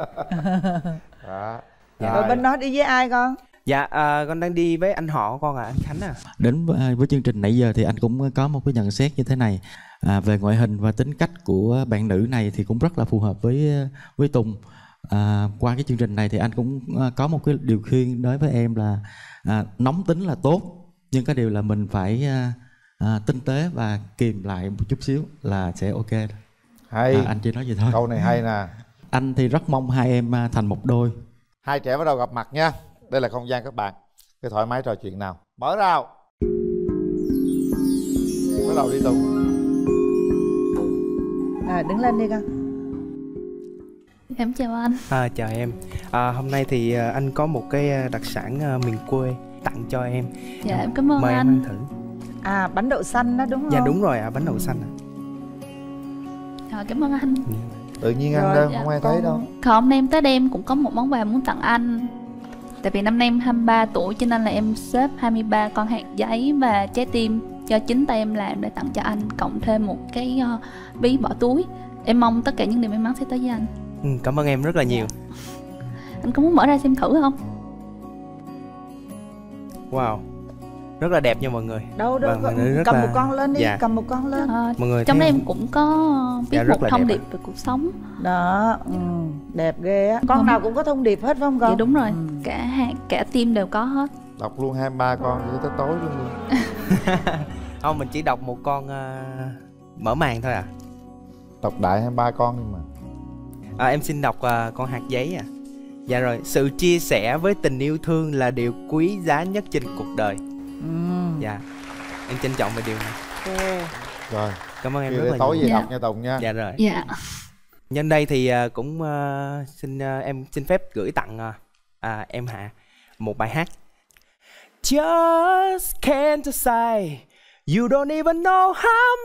Rồi bên đó đi với ai con? Dạ, con đang đi với anh họ con anh Khánh à. Đến với chương trình nãy giờ thì anh cũng có một cái nhận xét như thế này. Về ngoại hình và tính cách của bạn nữ này thì cũng rất là phù hợp với Tùng. Qua cái chương trình này thì anh cũng có một cái điều khuyên đối với em là nóng tính là tốt, nhưng cái điều là mình phải tinh tế và kìm lại một chút xíu là sẽ ok. Hay. Anh chỉ nói vậy thôi. Câu này hay nè. Anh thì rất mong hai em thành một đôi. Hai trẻ bắt đầu gặp mặt nha. Đây là không gian các bạn, cái thoải mái trò chuyện nào. Mở rào. Bắt đầu đi Tùng. Đứng lên đi con. Em chào anh. Chào em. Hôm nay thì anh có một cái đặc sản miền quê tặng cho em. Dạ em cảm ơn mời anh. em ăn thử. Bánh đậu xanh đó đúng không? Dạ đúng rồi bánh đậu xanh. Cảm ơn anh. Tự nhiên ăn đâu, không ai thấy đâu. Không, em tới đây em cũng có một món quà muốn tặng anh. Tại vì năm nay em 23 tuổi cho nên là em xếp 23 con hạt giấy và trái tim do chính tay em làm để tặng cho anh, cộng thêm một cái ví bỏ túi. Em mong tất cả những điều may mắn sẽ tới với anh. Cảm ơn em rất là nhiều. Anh có muốn mở ra xem thử không? Wow, rất là đẹp nha mọi người. Đâu cầm một con lên đi. Dạ. Cầm một con lên. Mọi người trong đó em cũng có viết một thông điệp về cuộc sống. Đó, đẹp ghê á. Con nào cũng có thông điệp hết phải không con? Dạ đúng rồi, cả hạt cả tim đều có hết. Đọc luôn 23 con cho tới tối luôn. Không, mình chỉ đọc một con mở màn thôi à. Đọc đại 23 con nhưng mà. Em xin đọc con hạt giấy à. Dạ rồi, sự chia sẻ với tình yêu thương là điều quý giá nhất trên cuộc đời. Dạ, em trân trọng về điều này. Rồi, cảm ơn em rất là tối nhiều. về đọc nha Tùng nha. Dạ rồi. Dạ. Nhân đây thì cũng em xin phép gửi tặng em Hạ một bài hát. Just can't say you don't even know I'm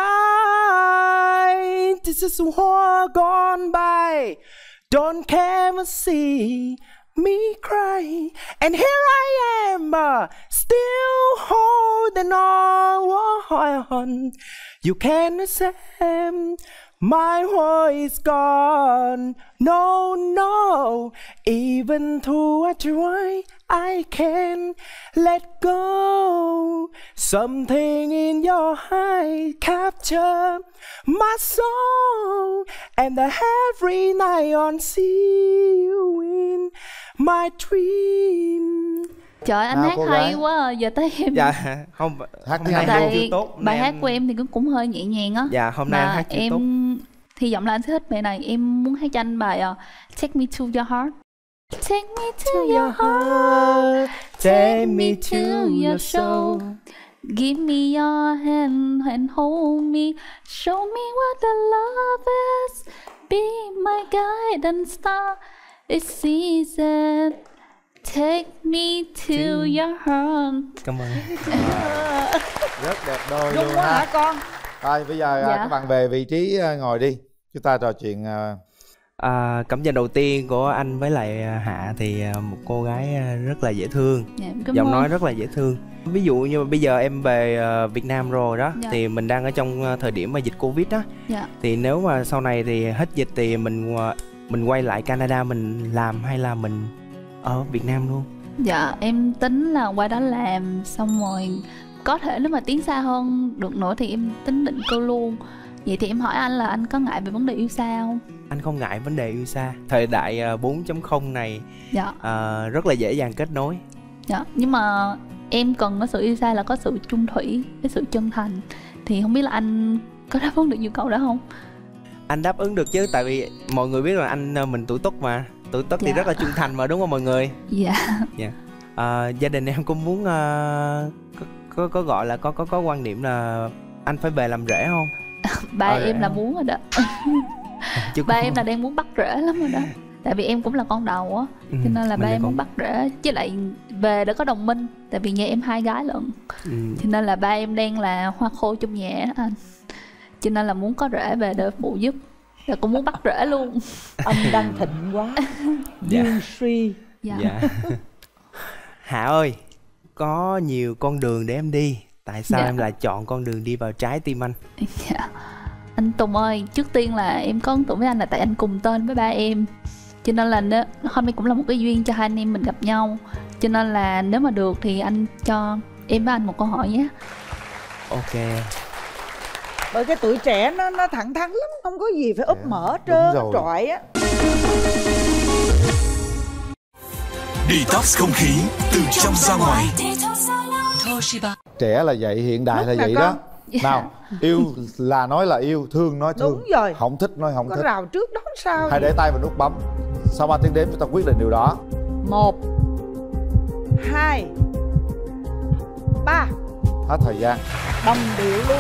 alive. This is a war gone by. Don't care to see me cry. And here I am, still holding on. You can't say my world is gone. No, no. Even though I try, I can't let go. Something in your eyes capture my soul, and every night on see you in my dream. Trời, anh hát hay quá à. Giờ tới em. Dạ không, hát tiếng Anh chưa tốt. Bài hát của em thì cũng hơi nhẹ nhàng á. Dạ hôm nay hát chưa tốt. Hy vọng là anh sẽ thích bài này. Em muốn hát cho anh bài Take Me To Your Heart. Take me to your heart, take me to your soul. Give me your hand and hold me. Show me what the love is. Be my guiding star. It's easy. Take me to your heart. Cảm ơn. Rất đẹp đôi Đúng luôn quá ha. hả con? Rồi bây giờ Dạ. các bạn về vị trí ngồi đi. Chúng ta trò chuyện. Cảm nhận đầu tiên của anh với lại Hạ thì một cô gái rất là dễ thương, giọng nói rất là dễ thương. Ví dụ như bây giờ em về Việt Nam rồi đó, Dạ. thì mình đang ở trong thời điểm mà dịch Covid đó, Dạ. thì nếu mà sau này thì hết dịch thì mình quay lại Canada mình làm hay là mình ở Việt Nam luôn? Dạ em tính là qua đó làm xong rồi có thể nếu mà tiến xa hơn được nữa thì em tính định cư luôn. Vậy thì em hỏi anh là anh có ngại về vấn đề yêu xa không? Anh không ngại vấn đề yêu xa. Thời đại 4.0 này Dạ. rất là dễ dàng kết nối. Dạ, nhưng mà em cần có sự yêu xa là có sự chung thủy, cái sự chân thành. Thì không biết là anh có đáp ứng được nhu cầu đó không? Anh đáp ứng được chứ, tại vì mọi người biết là mình tuổi Tuất mà. Tuổi Tuất thì Dạ. rất là trung thành mà, đúng không mọi người? Dạ. Dạ. Gia đình em cũng muốn có gọi là có quan niệm là anh phải về làm rể không? Ba em là muốn rồi đó. Ba em là đang muốn bắt rễ lắm rồi đó. Tại vì em cũng là con đầu á, cho nên là ba em muốn bắt rễ. Với lại về để có đồng minh. Tại vì nhà em 2 gái lận, cho nên là ba em đang là hoa khôi trong nhà á anh. Cho nên là muốn có rễ về để phụ giúp. Và cũng muốn bắt rễ luôn. Ông đang thịnh quá. Dương suy. Dạ. Hạ ơi, có nhiều con đường để em đi, tại sao Dạ. em lại chọn con đường đi vào trái tim anh? Dạ. Anh Tùng ơi, trước tiên là em có ấn tượng với anh là tại anh cùng tên với ba em. Cho nên là hôm nay cũng là một cái duyên cho hai anh em mình gặp nhau. Cho nên là nếu mà được thì anh cho em với anh một câu hỏi nhé. Ok. Bởi cái tuổi trẻ nó thẳng thắn lắm, không có gì phải úp mở hết trơn trọi á. Detox không khí từ trong ra ngoài. Trẻ là vậy, hiện đại là vậy đó. Nào, yêu là nói là yêu, thương nói thương. Đúng rồi. Không thích nói không Có thích. rào trước đó sao? Hãy để tay vào nút bấm. Sau 3 tiếng đếm chúng ta quyết định điều đó. 1 2 3. Hết thời gian. Đồng điệu luôn.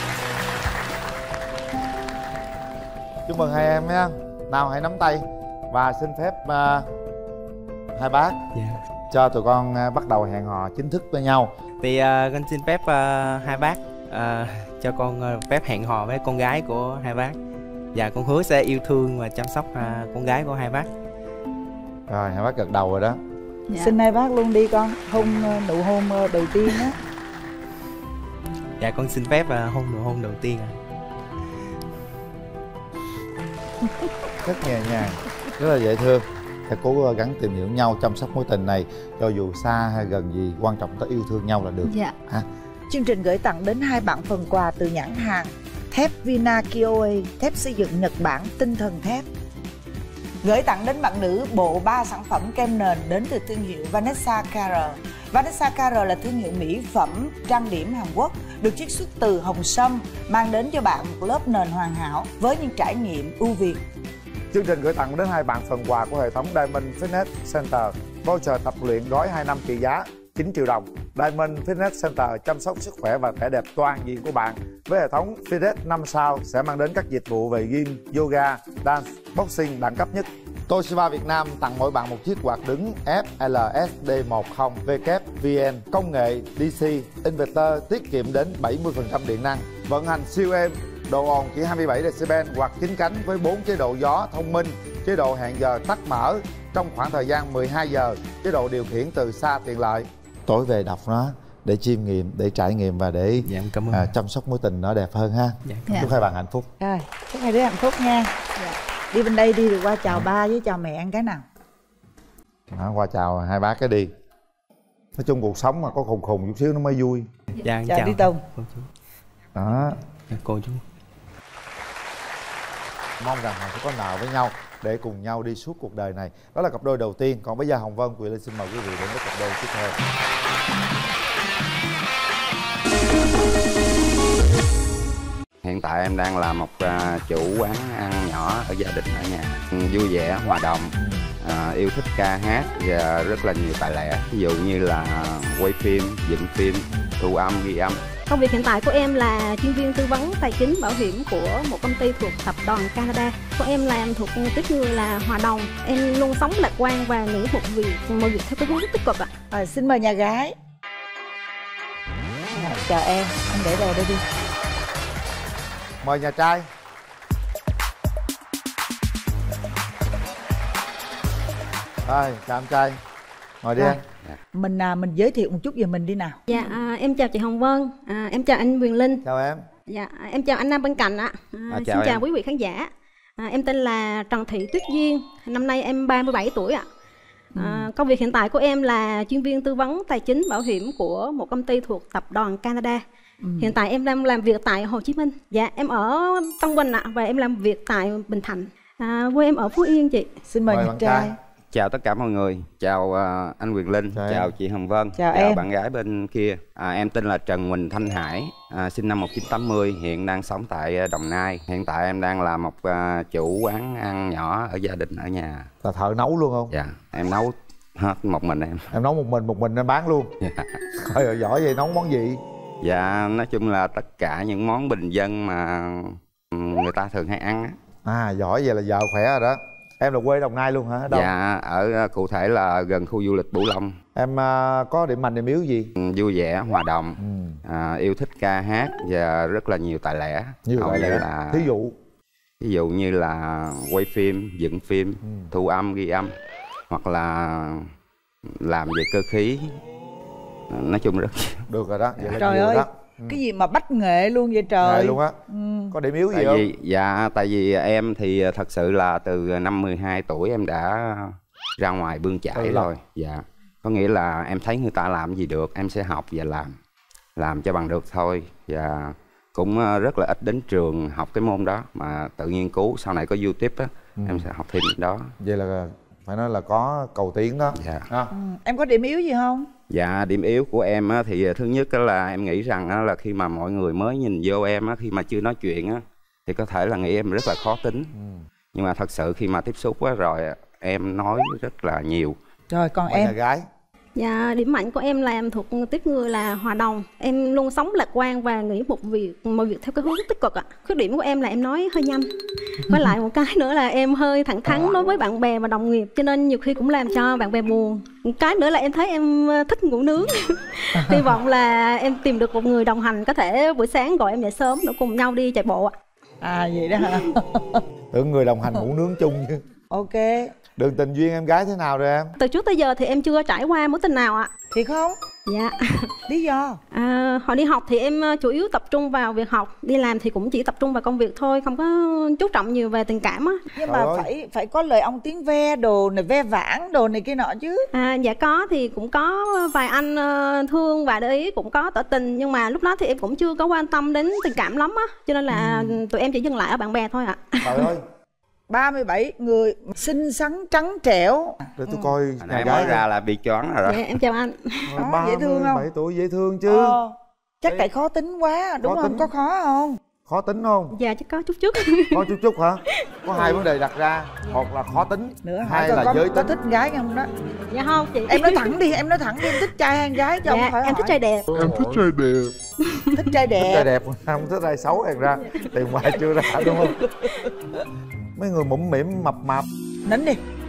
Chúc mừng hai em nhé. Nào hãy nắm tay và xin phép hai bác cho tụi con bắt đầu hẹn hò chính thức với nhau. Thì con xin phép hai bác cho con phép hẹn hò với con gái của hai bác. Và con hứa sẽ yêu thương và chăm sóc con gái của hai bác. Rồi hai bác gật đầu rồi đó. Dạ. Xin hai bác luôn đi con. Hôn nụ hôn đầu tiên á. Dạ con xin phép hôn nụ hôn đầu tiên ạ. Rất nhẹ nhàng, rất là dễ thương. Hãy cố gắng tìm hiểu nhau, chăm sóc mối tình này. Cho dù xa hay gần gì, quan trọng ta yêu thương nhau là được. Dạ. Ha? Chương trình gửi tặng đến hai bạn phần quà từ nhãn hàng thép Vina Kioe, thép xây dựng Nhật Bản tinh thần thép. Gửi tặng đến bạn nữ bộ 3 sản phẩm kem nền đến từ thương hiệu Vanessa Carré. Vanessa Carré là thương hiệu mỹ phẩm trang điểm Hàn Quốc, được chiết xuất từ hồng sâm, mang đến cho bạn một lớp nền hoàn hảo với những trải nghiệm ưu việt. Chương trình gửi tặng đến hai bạn phần quà của hệ thống Diamond Fitness Center, voucher tập luyện gói 2 năm trị giá 9 triệu đồng. Diamond Fitness Center chăm sóc sức khỏe và vẻ đẹp toàn diện của bạn với hệ thống Fitness 5 sao sẽ mang đến các dịch vụ về gym, yoga, dance, boxing đẳng cấp nhất. Toshiba Việt Nam tặng mỗi bạn một chiếc quạt đứng FLSD10 WVN công nghệ DC inverter tiết kiệm đến 70% điện năng, vận hành siêu êm, độ ồn chỉ 27 decibel, quạt 9 cánh với 4 chế độ gió thông minh, chế độ hẹn giờ tắt mở trong khoảng thời gian 12 giờ, chế độ điều khiển từ xa tiện lợi. Tối về đọc nó để chiêm nghiệm, để trải nghiệm và để chăm sóc mối tình nó đẹp hơn ha. Chúc hai bạn hạnh phúc. Rồi, chúc hai đứa hạnh phúc nha. Đi bên đây đi rồi qua chào ba với chào mẹ ăn cái nào. Đó, qua chào hai bác cái đi. Nói chung cuộc sống mà có khùng khùng chút xíu nó mới vui. Dạ, chào Đi Tùng. Đó. Cô chú. Mong rằng họ sẽ có nợ với nhau để cùng nhau đi suốt cuộc đời này. Đó là cặp đôi đầu tiên. Còn bây giờ Hồng Vân, Quyền Linh xin mời quý vị đến với cặp đôi tiếp theo. Hiện tại em đang là một chủ quán ăn nhỏ ở gia đình ở nhà, vui vẻ, hòa đồng, yêu thích ca hát và rất là nhiều tài lẻ. Ví dụ như là quay phim, dựng phim, thu âm, ghi âm. Công việc hiện tại của em là chuyên viên tư vấn tài chính bảo hiểm của một công ty thuộc tập đoàn Canada. Của em làm thuộc tiếp người là hòa đồng. Em luôn sống lạc quan và nghĩ mọi việc theo cái hướng tích cực ạ. Xin mời nhà gái. Chào em để đồ đây đi. Mời nhà trai. Rồi, chào anh trai. Ngồi đi anh. Mình giới thiệu một chút về mình đi nào. Dạ, em chào chị Hồng Vân, em chào anh Quyền Linh. Chào em. Dạ, em chào anh Nam bên cạnh ạ. Xin chào quý vị khán giả. Em tên là Trần Thị Tuyết Duyên, năm nay em 37 tuổi ạ. Công việc hiện tại của em là chuyên viên tư vấn tài chính bảo hiểm của một công ty thuộc tập đoàn Canada. Hiện tại em đang làm việc tại Hồ Chí Minh. Dạ, em ở Tân Bình ạ, và em làm việc tại Bình Thạnh. Quê em ở Phú Yên chị. Xin mời nhà trai. Chào tất cả mọi người, chào anh Quyền Linh, chào chị Hồng Vân, chào em. Bạn gái bên kia. Em tên là Trần Huỳnh Thanh Hải, sinh năm 1980, hiện đang sống tại Đồng Nai. Hiện tại em đang là một chủ quán ăn nhỏ ở gia đình ở nhà. Là thợ nấu luôn không? Dạ, em nấu hết một mình em. Em nấu một mình em bán luôn? Dạ. Thôi giỏi vậy, nấu món gì? Dạ, nói chung là tất cả những món bình dân mà người ta thường hay ăn á. Giỏi vậy là vợ khỏe rồi đó. Em là quê Đồng Nai luôn hả? Đâu? Dạ, ở cụ thể là gần khu du lịch Bửu Long. Em có điểm mạnh điểm yếu gì? Vui vẻ, hòa đồng, yêu thích ca hát và rất là nhiều tài lẻ. Nhiều tài lẻ là... Ví dụ như là quay phim, dựng phim, thu âm, ghi âm, hoặc là làm về cơ khí. Nói chung rất được rồi đó. Vậy là trời ơi, đó. Cái gì mà bách nghệ luôn vậy trời. Nghệ luôn á. Có điểm yếu gì không? Dạ, tại vì em thì thật sự là từ năm 12 tuổi em đã ra ngoài bươn chải rồi. Dạ, có nghĩa là em thấy người ta làm gì được em sẽ học và làm cho bằng được thôi. Và cũng rất là ít đến trường học cái môn đó, mà tự nghiên cứu sau này có YouTube á, em sẽ học thêm đó. Vậy là phải nói là có cầu tiến đó. Dạ. Em có điểm yếu gì không? Dạ, điểm yếu của em á, thì thứ nhất là em nghĩ rằng á, là khi mà mọi người mới nhìn vô em á, khi mà chưa nói chuyện á, thì có thể là nghĩ em rất là khó tính. Nhưng mà thật sự khi mà tiếp xúc á, rồi em nói rất là nhiều. Rồi còn em? Nhà gái. Dạ, điểm mạnh của em là em thuộc tiếp người là hòa đồng. Em luôn sống lạc quan và nghĩ mọi việc theo cái hướng tích cực ạ. Khuyết điểm của em là em nói hơi nhanh. Với lại một cái nữa là em hơi thẳng thắn đối với bạn bè và đồng nghiệp, cho nên nhiều khi cũng làm cho bạn bè buồn. Một cái nữa là em thấy em thích ngủ nướng. Hy vọng là em tìm được một người đồng hành, có thể buổi sáng gọi em dậy sớm để cùng nhau đi chạy bộ ạ. Vậy đó hả? Tưởng người đồng hành ngủ nướng chung chứ. Ok. Đường tình duyên em gái thế nào rồi em? Từ trước tới giờ thì em chưa trải qua mối tình nào ạ. Thiệt không? Dạ. Lý do? Hồi đi học thì em chủ yếu tập trung vào việc học. Đi làm thì cũng chỉ tập trung vào công việc thôi, không có chú trọng nhiều về tình cảm á. Nhưng mà phải có lời ong tiếng ve đồ này, ve vãn đồ này kia nọ chứ. Dạ có, thì cũng có vài anh thương và để ý, cũng có tỏ tình. Nhưng mà lúc đó thì em cũng chưa có quan tâm đến tình cảm lắm á, cho nên là tụi em chỉ dừng lại ở bạn bè thôi ạ. Trời ơi, 37 người xinh xắn trắng trẻo. Để tôi coi nhà gái mới ra là bị choáng rồi đó. Dạ, em chào anh. Dễ thương không? 37 tuổi dễ thương chứ. Chắc tại khó tính quá đúng không? Có khó không? Khó tính không? Dạ chắc có chút. Có chút hả? Có hai vấn đề đặt ra, một là khó tính, hai là giới tính. Có thích gái không đó? Dạ không chị. Em nói thẳng đi, em thích trai hay gái cho dạ, em thích trai đẹp. Em thích trai đẹp. Thích trai đẹp. Thích trai đẹp, không thích trai xấu em ra. Tiền ngoài chưa ra đúng không? Mấy người mũm mĩm mập mạp. Nín đi.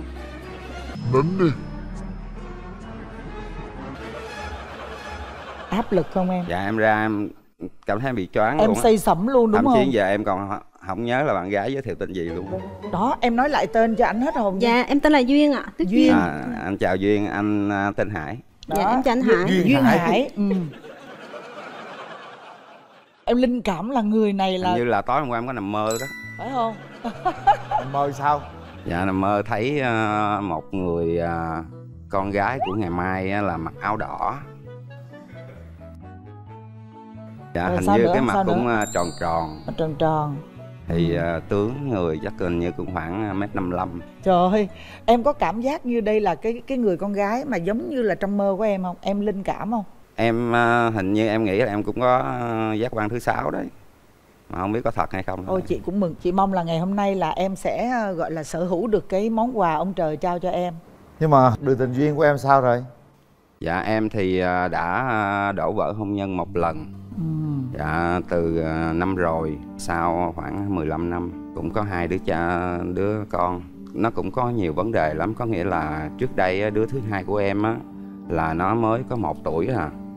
Áp lực không em? Dạ em ra em cảm thấy bị choáng em luôn. Em say sẩm luôn đúng không? Thậm chí giờ em còn không nhớ là bạn gái giới thiệu tên gì luôn. Đó, em nói lại tên cho anh hết không? Dạ em tên là Duyên ạ. Duyên. Anh chào Duyên, anh tên Hải. Đó. Dạ em chào anh Hải. Duyên Hải. Em linh cảm là người này là... Hình như là tối hôm qua em có nằm mơ đó. Phải không? Nằm mơ sao? Dạ nằm mơ thấy một người con gái của ngày mai á, là mặc áo đỏ. Dạ, Rồi hình sao như nữa, cái mặt sao cũng nữa? tròn tròn. Tròn tròn. Thì tướng người chắc hình như cũng khoảng 1m55. Trời ơi, em có cảm giác như đây là cái người con gái mà giống như là trong mơ của em không? Em linh cảm không? Em hình như em nghĩ là em cũng có giác quan thứ 6 đấy, mà không biết có thật hay không. Ôi chị cũng mừng, chị mong là ngày hôm nay là em sẽ gọi là sở hữu được cái món quà ông trời trao cho em. Nhưng mà đường tình duyên của em sao rồi? Dạ em thì đã đổ vỡ hôn nhân một lần. Dạ từ năm rồi, sau khoảng 15 năm cũng có 2 đứa con. Nó cũng có nhiều vấn đề lắm, có nghĩa là trước đây đứa thứ hai của em á là nó mới có 1 tuổi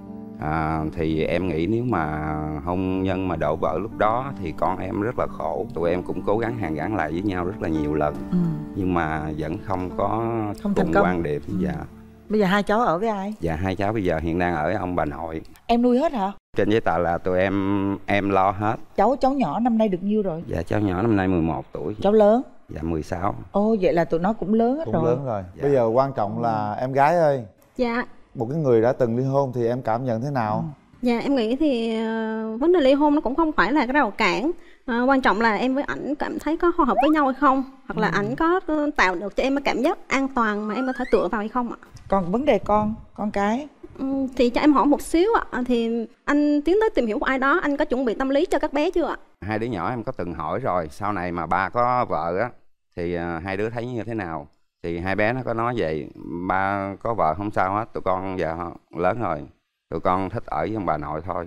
thì em nghĩ nếu mà hôn nhân mà đổ vỡ lúc đó thì con em rất là khổ. Tụi em cũng cố gắng hàn gắn lại với nhau rất là nhiều lần, nhưng mà vẫn không thành cùng công. quan điểm. Dạ. Bây giờ 2 cháu ở với ai? Dạ 2 cháu bây giờ hiện đang ở ông bà nội. Em nuôi hết hả? Trên giấy tờ là tụi em lo hết. Cháu nhỏ năm nay được nhiêu rồi? Dạ cháu nhỏ năm nay 11 tuổi. Cháu lớn? Dạ 16. Ồ vậy là tụi nó cũng lớn hết Cũng rồi. lớn rồi. Bây giờ quan trọng là em gái ơi. Dạ. Một cái người đã từng ly hôn thì em cảm nhận thế nào? Dạ em nghĩ thì vấn đề ly hôn nó cũng không phải là cái rào cản. Quan trọng là em với ảnh cảm thấy có hòa hợp với nhau hay không, hoặc là ảnh có tạo được cho em cái cảm giác an toàn mà em có thể tựa vào hay không ạ. Còn vấn đề con cái thì cho em hỏi một xíu ạ. Thì anh tiến tới tìm hiểu của ai đó, anh có chuẩn bị tâm lý cho các bé chưa ạ? 2 đứa nhỏ em có từng hỏi rồi, sau này mà ba có vợ á thì 2 đứa thấy như thế nào. Thì 2 bé nó có nói vậy, ba có vợ không sao hết, tụi con giờ lớn rồi, tụi con thích ở với ông bà nội thôi.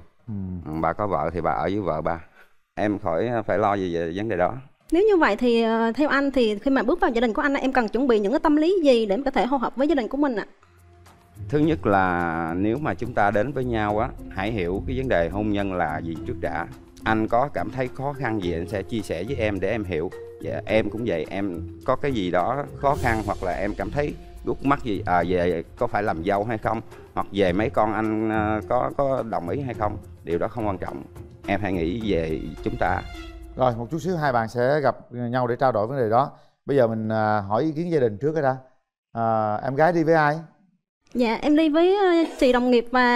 Ba có vợ thì bà ở với vợ ba, em khỏi phải lo gì về vấn đề đó. Nếu như vậy thì theo anh thì khi mà bước vào gia đình của anh, em cần chuẩn bị những cái tâm lý gì để có thể hô hợp với gia đình của mình ạ? Thứ nhất là nếu mà chúng ta đến với nhau á, hãy hiểu cái vấn đề hôn nhân là gì trước đã. Anh có cảm thấy khó khăn gì anh sẽ chia sẻ với em để em hiểu. Dạ, em cũng vậy, em có cái gì đó khó khăn hoặc là em cảm thấy gút mắt gì về có phải làm dâu hay không, hoặc về mấy con anh có đồng ý hay không, điều đó không quan trọng. Em hãy nghĩ về chúng ta. Rồi một chút xíu hai bạn sẽ gặp nhau để trao đổi vấn đề đó. Bây giờ mình hỏi ý kiến gia đình trước cái đã. Em gái đi với ai? Dạ em đi với chị đồng nghiệp và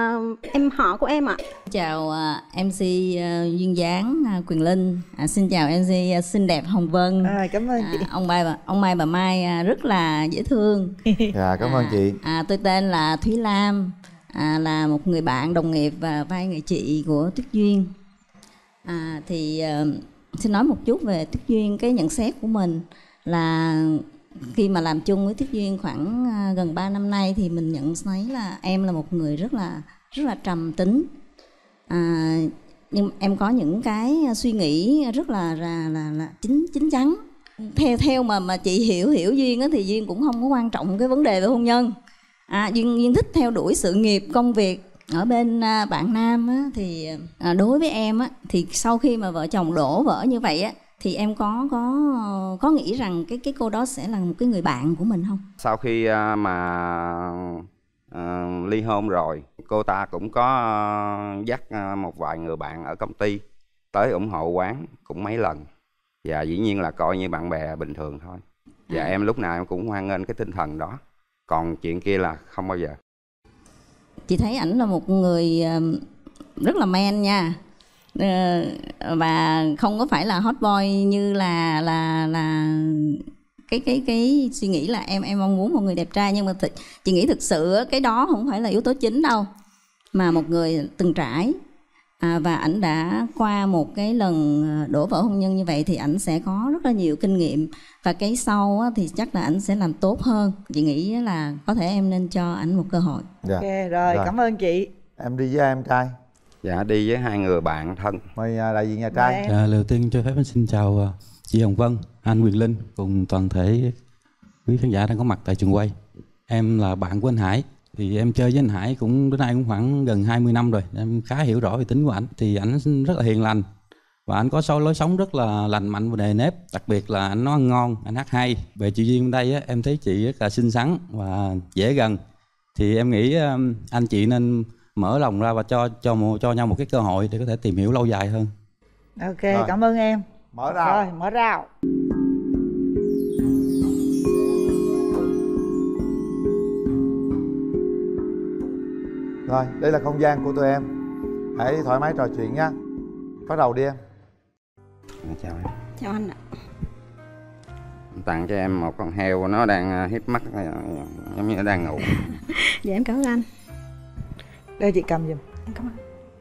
em họ của em ạ. Chào MC duyên dáng Quyền Linh, xin chào MC xinh đẹp Hồng Vân. Cảm ơn chị. Ông Mai bà Mai rất là dễ thương. Dạ cảm ơn chị. Tôi tên là Thúy Lam, là một người bạn đồng nghiệp và vai người chị của Tuyết Duyên. Xin nói một chút về Tuyết Duyên. Cái nhận xét của mình là khi mà làm chung với Tuyết Duyên khoảng gần 3 năm nay thì mình nhận thấy là em là một người rất là trầm tính. Nhưng em có những cái suy nghĩ rất là chín chắn. Theo mà chị hiểu Duyên á, thì Duyên cũng không có quan trọng cái vấn đề về hôn nhân. Duyên thích theo đuổi sự nghiệp, công việc. Ở bên bạn nam á, thì đối với em á, thì sau khi mà vợ chồng đổ vỡ như vậy á, thì em có nghĩ rằng cái cô đó sẽ là một cái người bạn của mình không? Sau khi ly hôn rồi, cô ta cũng có dắt một vài người bạn ở công ty tới ủng hộ quán cũng mấy lần. Và dĩ nhiên là coi như bạn bè bình thường thôi. Và em lúc nào em cũng hoan nghênh cái tinh thần đó. Còn chuyện kia là không bao giờ. Chị thấy ảnh là một người rất là man nha. Và không có phải là hot boy như là cái suy nghĩ là em mong muốn một người đẹp trai. Nhưng mà chị nghĩ thực sự cái đó không phải là yếu tố chính đâu, mà một người từng trải và ảnh đã qua một cái lần đổ vỡ hôn nhân như vậy thì ảnh sẽ có rất là nhiều kinh nghiệm, và cái sau thì chắc là ảnh sẽ làm tốt hơn. Chị nghĩ là có thể em nên cho ảnh một cơ hội. Dạ. Ok rồi, cảm ơn chị. Em đi với ai em trai? Dạ đi với 2 người bạn thân. Mời đại diện nhà trai. Đầu tiên cho phép anh xin chào chị Hồng Vân, anh Quyền Linh cùng toàn thể quý khán giả đang có mặt tại trường quay. Em là bạn của anh Hải. Thì em chơi với anh Hải cũng đến nay cũng khoảng gần 20 năm rồi. Em khá hiểu rõ về tính của ảnh. Thì ảnh rất là hiền lành và anh có lối sống rất là lành mạnh và nề nếp. Đặc biệt là anh nấu ăn ngon, anh hát hay. Về chị Duyên đây á, em thấy chị rất là xinh xắn và dễ gần. Thì em nghĩ anh chị nên mở lòng ra và cho nhau một cái cơ hội để có thể tìm hiểu lâu dài hơn. Ok, rồi. Cảm ơn em. Mở rào. Rồi, mở rào. Rồi, đây là không gian của tụi em. Hãy thoải mái trò chuyện nhé. Bắt đầu đi em. Chào em. Chào anh ạ. Tặng cho em một con heo, nó đang híp mắt giống như nó đang ngủ. Dạ em cảm ơn anh. Đây chị cầm giùm. Em cảm ơn.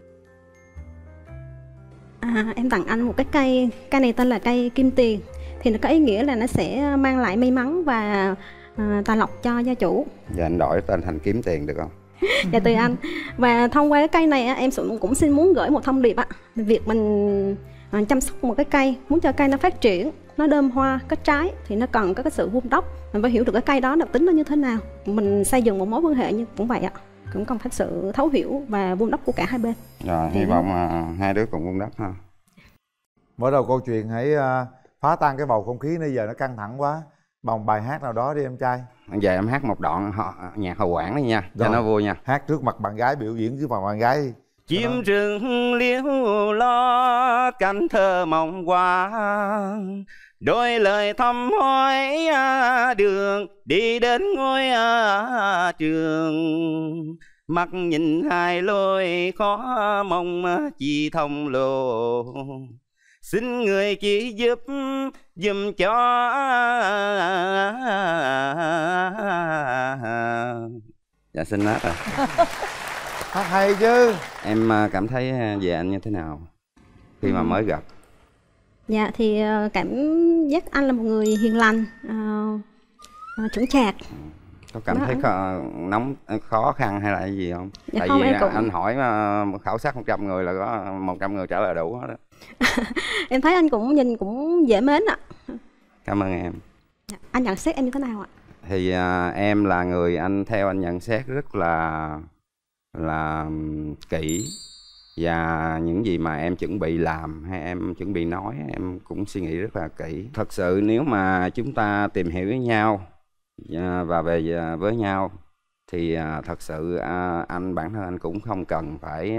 Em tặng anh một cái cây. Cây này tên là cây kim tiền. Thì nó có ý nghĩa là nó sẽ mang lại may mắn và tài lộc cho gia chủ. Giờ anh đổi tên thành kiếm tiền được không? Dạ tùy anh. Và thông qua cái cây này em cũng xin muốn gửi một thông điệp ạ. Việc mình chăm sóc một cái cây, muốn cho cây nó phát triển, nó đơm hoa, có trái thì nó cần có cái sự vun đắp. Mình phải hiểu được cái cây đó đặc tính nó như thế nào. Mình xây dựng một mối quan hệ như cũng vậy ạ. Cũng cần phải sự thấu hiểu và vun đắp của cả hai bên. Rồi, hy vọng hai đứa cùng vun đắp ha. Mở đầu câu chuyện hãy phá tan cái bầu không khí nãy giờ nó căng thẳng quá bằng bài hát nào đó đi em trai. Giờ em hát một đoạn nhạc Hậu Quảng đi nha, cho nó vui nha. Hát trước mặt bạn gái, biểu diễn trước mặt bạn gái đi. Chim rừng liễu lo cánh thơ mộng qua, đôi lời thăm hỏi đường đi đến ngôi trường. Mắt nhìn hai lối khó mong chi thông lộ, xin người chỉ giúp giùm cho. Dạ xin hết rồi. Hát hay chứ. Em cảm thấy về anh như thế nào khi mà mới gặp? Dạ thì cảm giác anh là một người hiền lành, chững chạc. Có cảm thấy khó khăn hay là cái gì không? Dạ tại không, vì cũng... anh hỏi khảo sát 100 người là có 100 người trả lời đủ hết đó. Em thấy anh cũng nhìn cũng dễ mến ạ. Cảm ơn em. Dạ. Anh nhận xét em như thế nào ạ? Thì em là người theo anh nhận xét rất là kỹ, và những gì mà em chuẩn bị làm hay em chuẩn bị nói em cũng suy nghĩ rất là kỹ. Thật sự nếu mà chúng ta tìm hiểu với nhau và về với nhau thì thật sự bản thân anh cũng không cần phải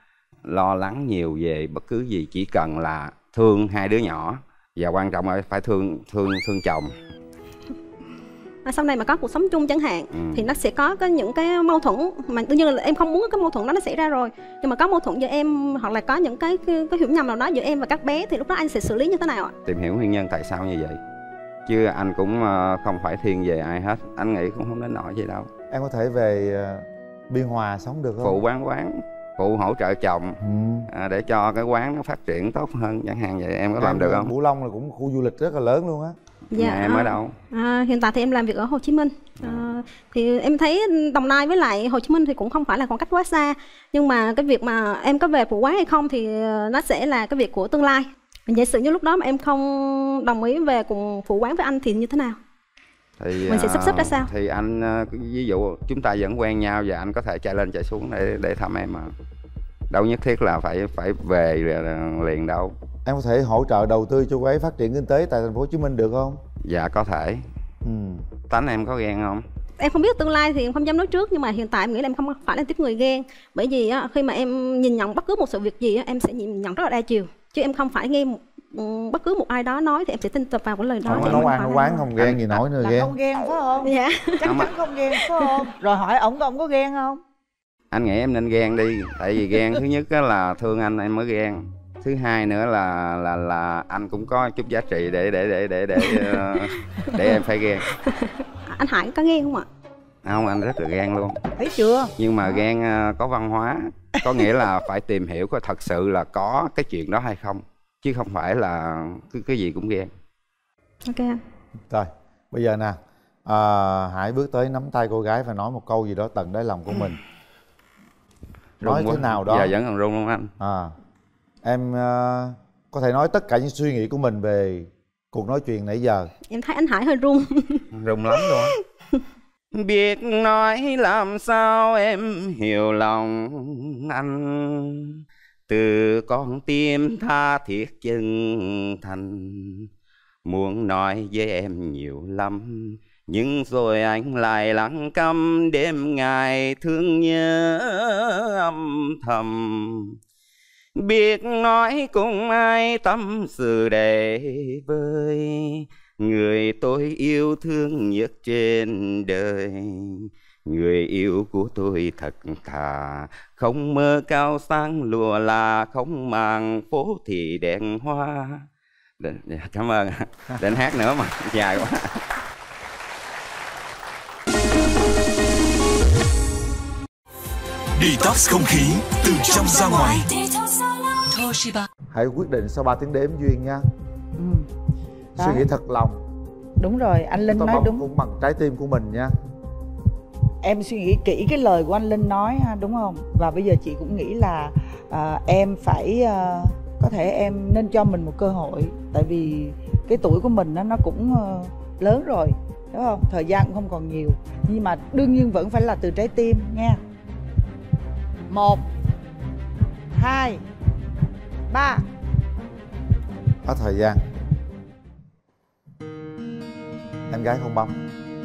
lo lắng nhiều về bất cứ gì, chỉ cần là thương hai đứa nhỏ và quan trọng là phải thương chồng. Sau này mà có cuộc sống chung chẳng hạn thì nó sẽ có những cái mâu thuẫn mà đương nhiên là em không muốn cái mâu thuẫn đó nó xảy ra rồi, nhưng mà có mâu thuẫn giữa em hoặc là có những cái hiểu nhầm nào đó giữa em và các bé thì lúc đó anh sẽ xử lý như thế nào ạ? Tìm hiểu nguyên nhân tại sao như vậy, chứ anh cũng không phải thiên về ai hết, anh nghĩ cũng không đến nỗi gì đâu. Em có thể về Biên Hòa sống được không? Phụ bán quán, phụ hỗ trợ chồng để cho cái quán nó phát triển tốt hơn chẳng hạn vậy, em có làm được không? Bửu Long là cũng khu du lịch rất là lớn luôn á. Dạ, nhà em ở đâu? Hiện tại thì em làm việc ở Hồ Chí Minh. Thì em thấy Đồng Nai với lại Hồ Chí Minh thì cũng không phải là khoảng cách quá xa, nhưng mà cái việc mà em có về phụ quán hay không thì nó sẽ là cái việc của tương lai. Giả sử như lúc đó mà em không đồng ý về cùng phụ quán với anh thì như thế nào? Thì mình sẽ sắp xếp ra sao? Thì anh ví dụ chúng ta vẫn quen nhau và anh có thể chạy lên chạy xuống để thăm em mà, đâu nhất thiết là phải về liền đâu. Em có thể hỗ trợ đầu tư cho cô ấy phát triển kinh tế tại thành phố Hồ Chí Minh được không? Dạ có thể. Tánh em có ghen không? Em không biết tương lai thì em không dám nói trước, nhưng mà hiện tại em nghĩ là em không phải là tiếp người ghen, bởi vì khi mà em nhìn nhận bất cứ một sự việc gì em sẽ nhìn nhận rất là đa chiều, chứ em không phải nghe bất cứ một ai đó nói thì em sẽ tin tập vào cái lời đó. Không nấu ăn nấu quán không ghen gì nổi nữa là ghen. Không ghen phải không? Dạ. Chắc chắn không ghen phải không? Rồi hỏi ông có ghen không? Anh nghĩ em nên ghen đi, tại vì ghen thứ nhất là thương anh em mới ghen, thứ hai nữa là anh cũng có chút giá trị để em phải ghen. Anh Hải có ghen không ạ? Không, anh rất là ghen luôn. Thấy chưa? Nhưng mà ghen có văn hóa, có nghĩa là phải tìm hiểu coi thật sự là có cái chuyện đó hay không, chứ không phải là cái gì cũng ghen. Ok anh. Rồi, bây giờ nè, Hải bước tới nắm tay cô gái và nói một câu gì đó tận đáy lòng của mình. Nói thế nào đó. Dạ vẫn còn run luôn anh. Em có thể nói tất cả những suy nghĩ của mình về cuộc nói chuyện nãy giờ. Em thấy anh Hải hơi run. Run lắm luôn á. Biết nói làm sao em hiểu lòng anh, từ con tim tha thiết chân thành, muốn nói với em nhiều lắm, nhưng rồi anh lại lặng câm, đêm ngày thương nhớ âm thầm. Biết nói cùng ai tâm sự để vơi, người tôi yêu thương nhất trên đời, Người yêu của tôi thật thà, không mơ cao sang lùa là, không màng phố thì đèn hoa. Cảm ơn. Định hát nữa mà dài quá. Detox không khí từ trong ra ngoài. Hãy quyết định sau 3 tiếng đếm Duyên nha. Suy nghĩ thật lòng. Đúng rồi, anh Linh nói đúng. Cũng bằng trái tim của mình nha. Em suy nghĩ kỹ cái lời của anh Linh nói ha, đúng không? Và bây giờ chị cũng nghĩ là em phải có thể em nên cho mình một cơ hội. Tại vì cái tuổi của mình nó cũng lớn rồi, đúng không? Thời gian cũng không còn nhiều. Nhưng mà đương nhiên vẫn phải là từ trái tim nha. 1 2 3. Hết thời gian. Em gái không bấm.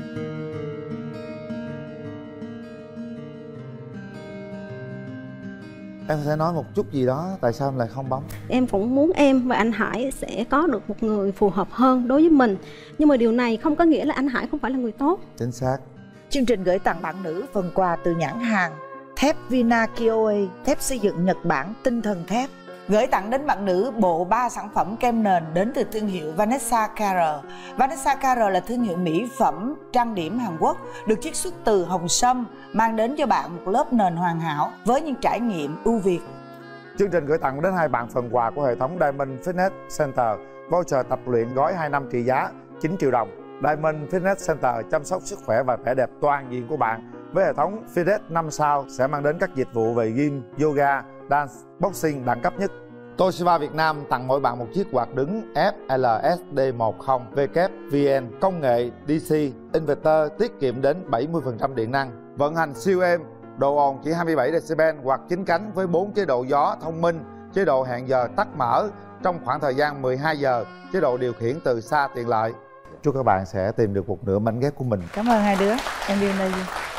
Em sẽ nói một chút gì đó. Tại sao em lại không bấm? Em cũng muốn em và anh Hải sẽ có được một người phù hợp hơn đối với mình. Nhưng mà điều này không có nghĩa là anh Hải không phải là người tốt. Chính xác. Chương trình gửi tặng bạn nữ phần quà từ nhãn hàng thép Vina Kioe, thép xây dựng Nhật Bản tinh thần thép. Gửi tặng đến bạn nữ bộ 3 sản phẩm kem nền đến từ thương hiệu Vanessa Carré. Vanessa Carré là thương hiệu mỹ phẩm trang điểm Hàn Quốc, được chiết xuất từ hồng sâm, mang đến cho bạn một lớp nền hoàn hảo với những trải nghiệm ưu việt. Chương trình gửi tặng đến hai bạn phần quà của hệ thống Diamond Fitness Center, voucher tập luyện gói 2 năm trị giá 9 triệu đồng. Diamond Fitness Center chăm sóc sức khỏe và vẻ đẹp toàn diện của bạn. Với hệ thống Fitness 5 sao sẽ mang đến các dịch vụ về gym, yoga, dance, boxing đẳng cấp nhất. Toshiba Việt Nam tặng mỗi bạn một chiếc quạt đứng FLSD10 WVN công nghệ DC inverter tiết kiệm đến 70% điện năng, vận hành siêu êm, độ ồn chỉ 27 decibel, quạt 9 cánh với 4 chế độ gió thông minh, chế độ hẹn giờ tắt mở trong khoảng thời gian 12 giờ, chế độ điều khiển từ xa tiện lợi. Chúc các bạn sẽ tìm được một nửa mảnh ghép của mình. Cảm ơn hai đứa. Em đi đây.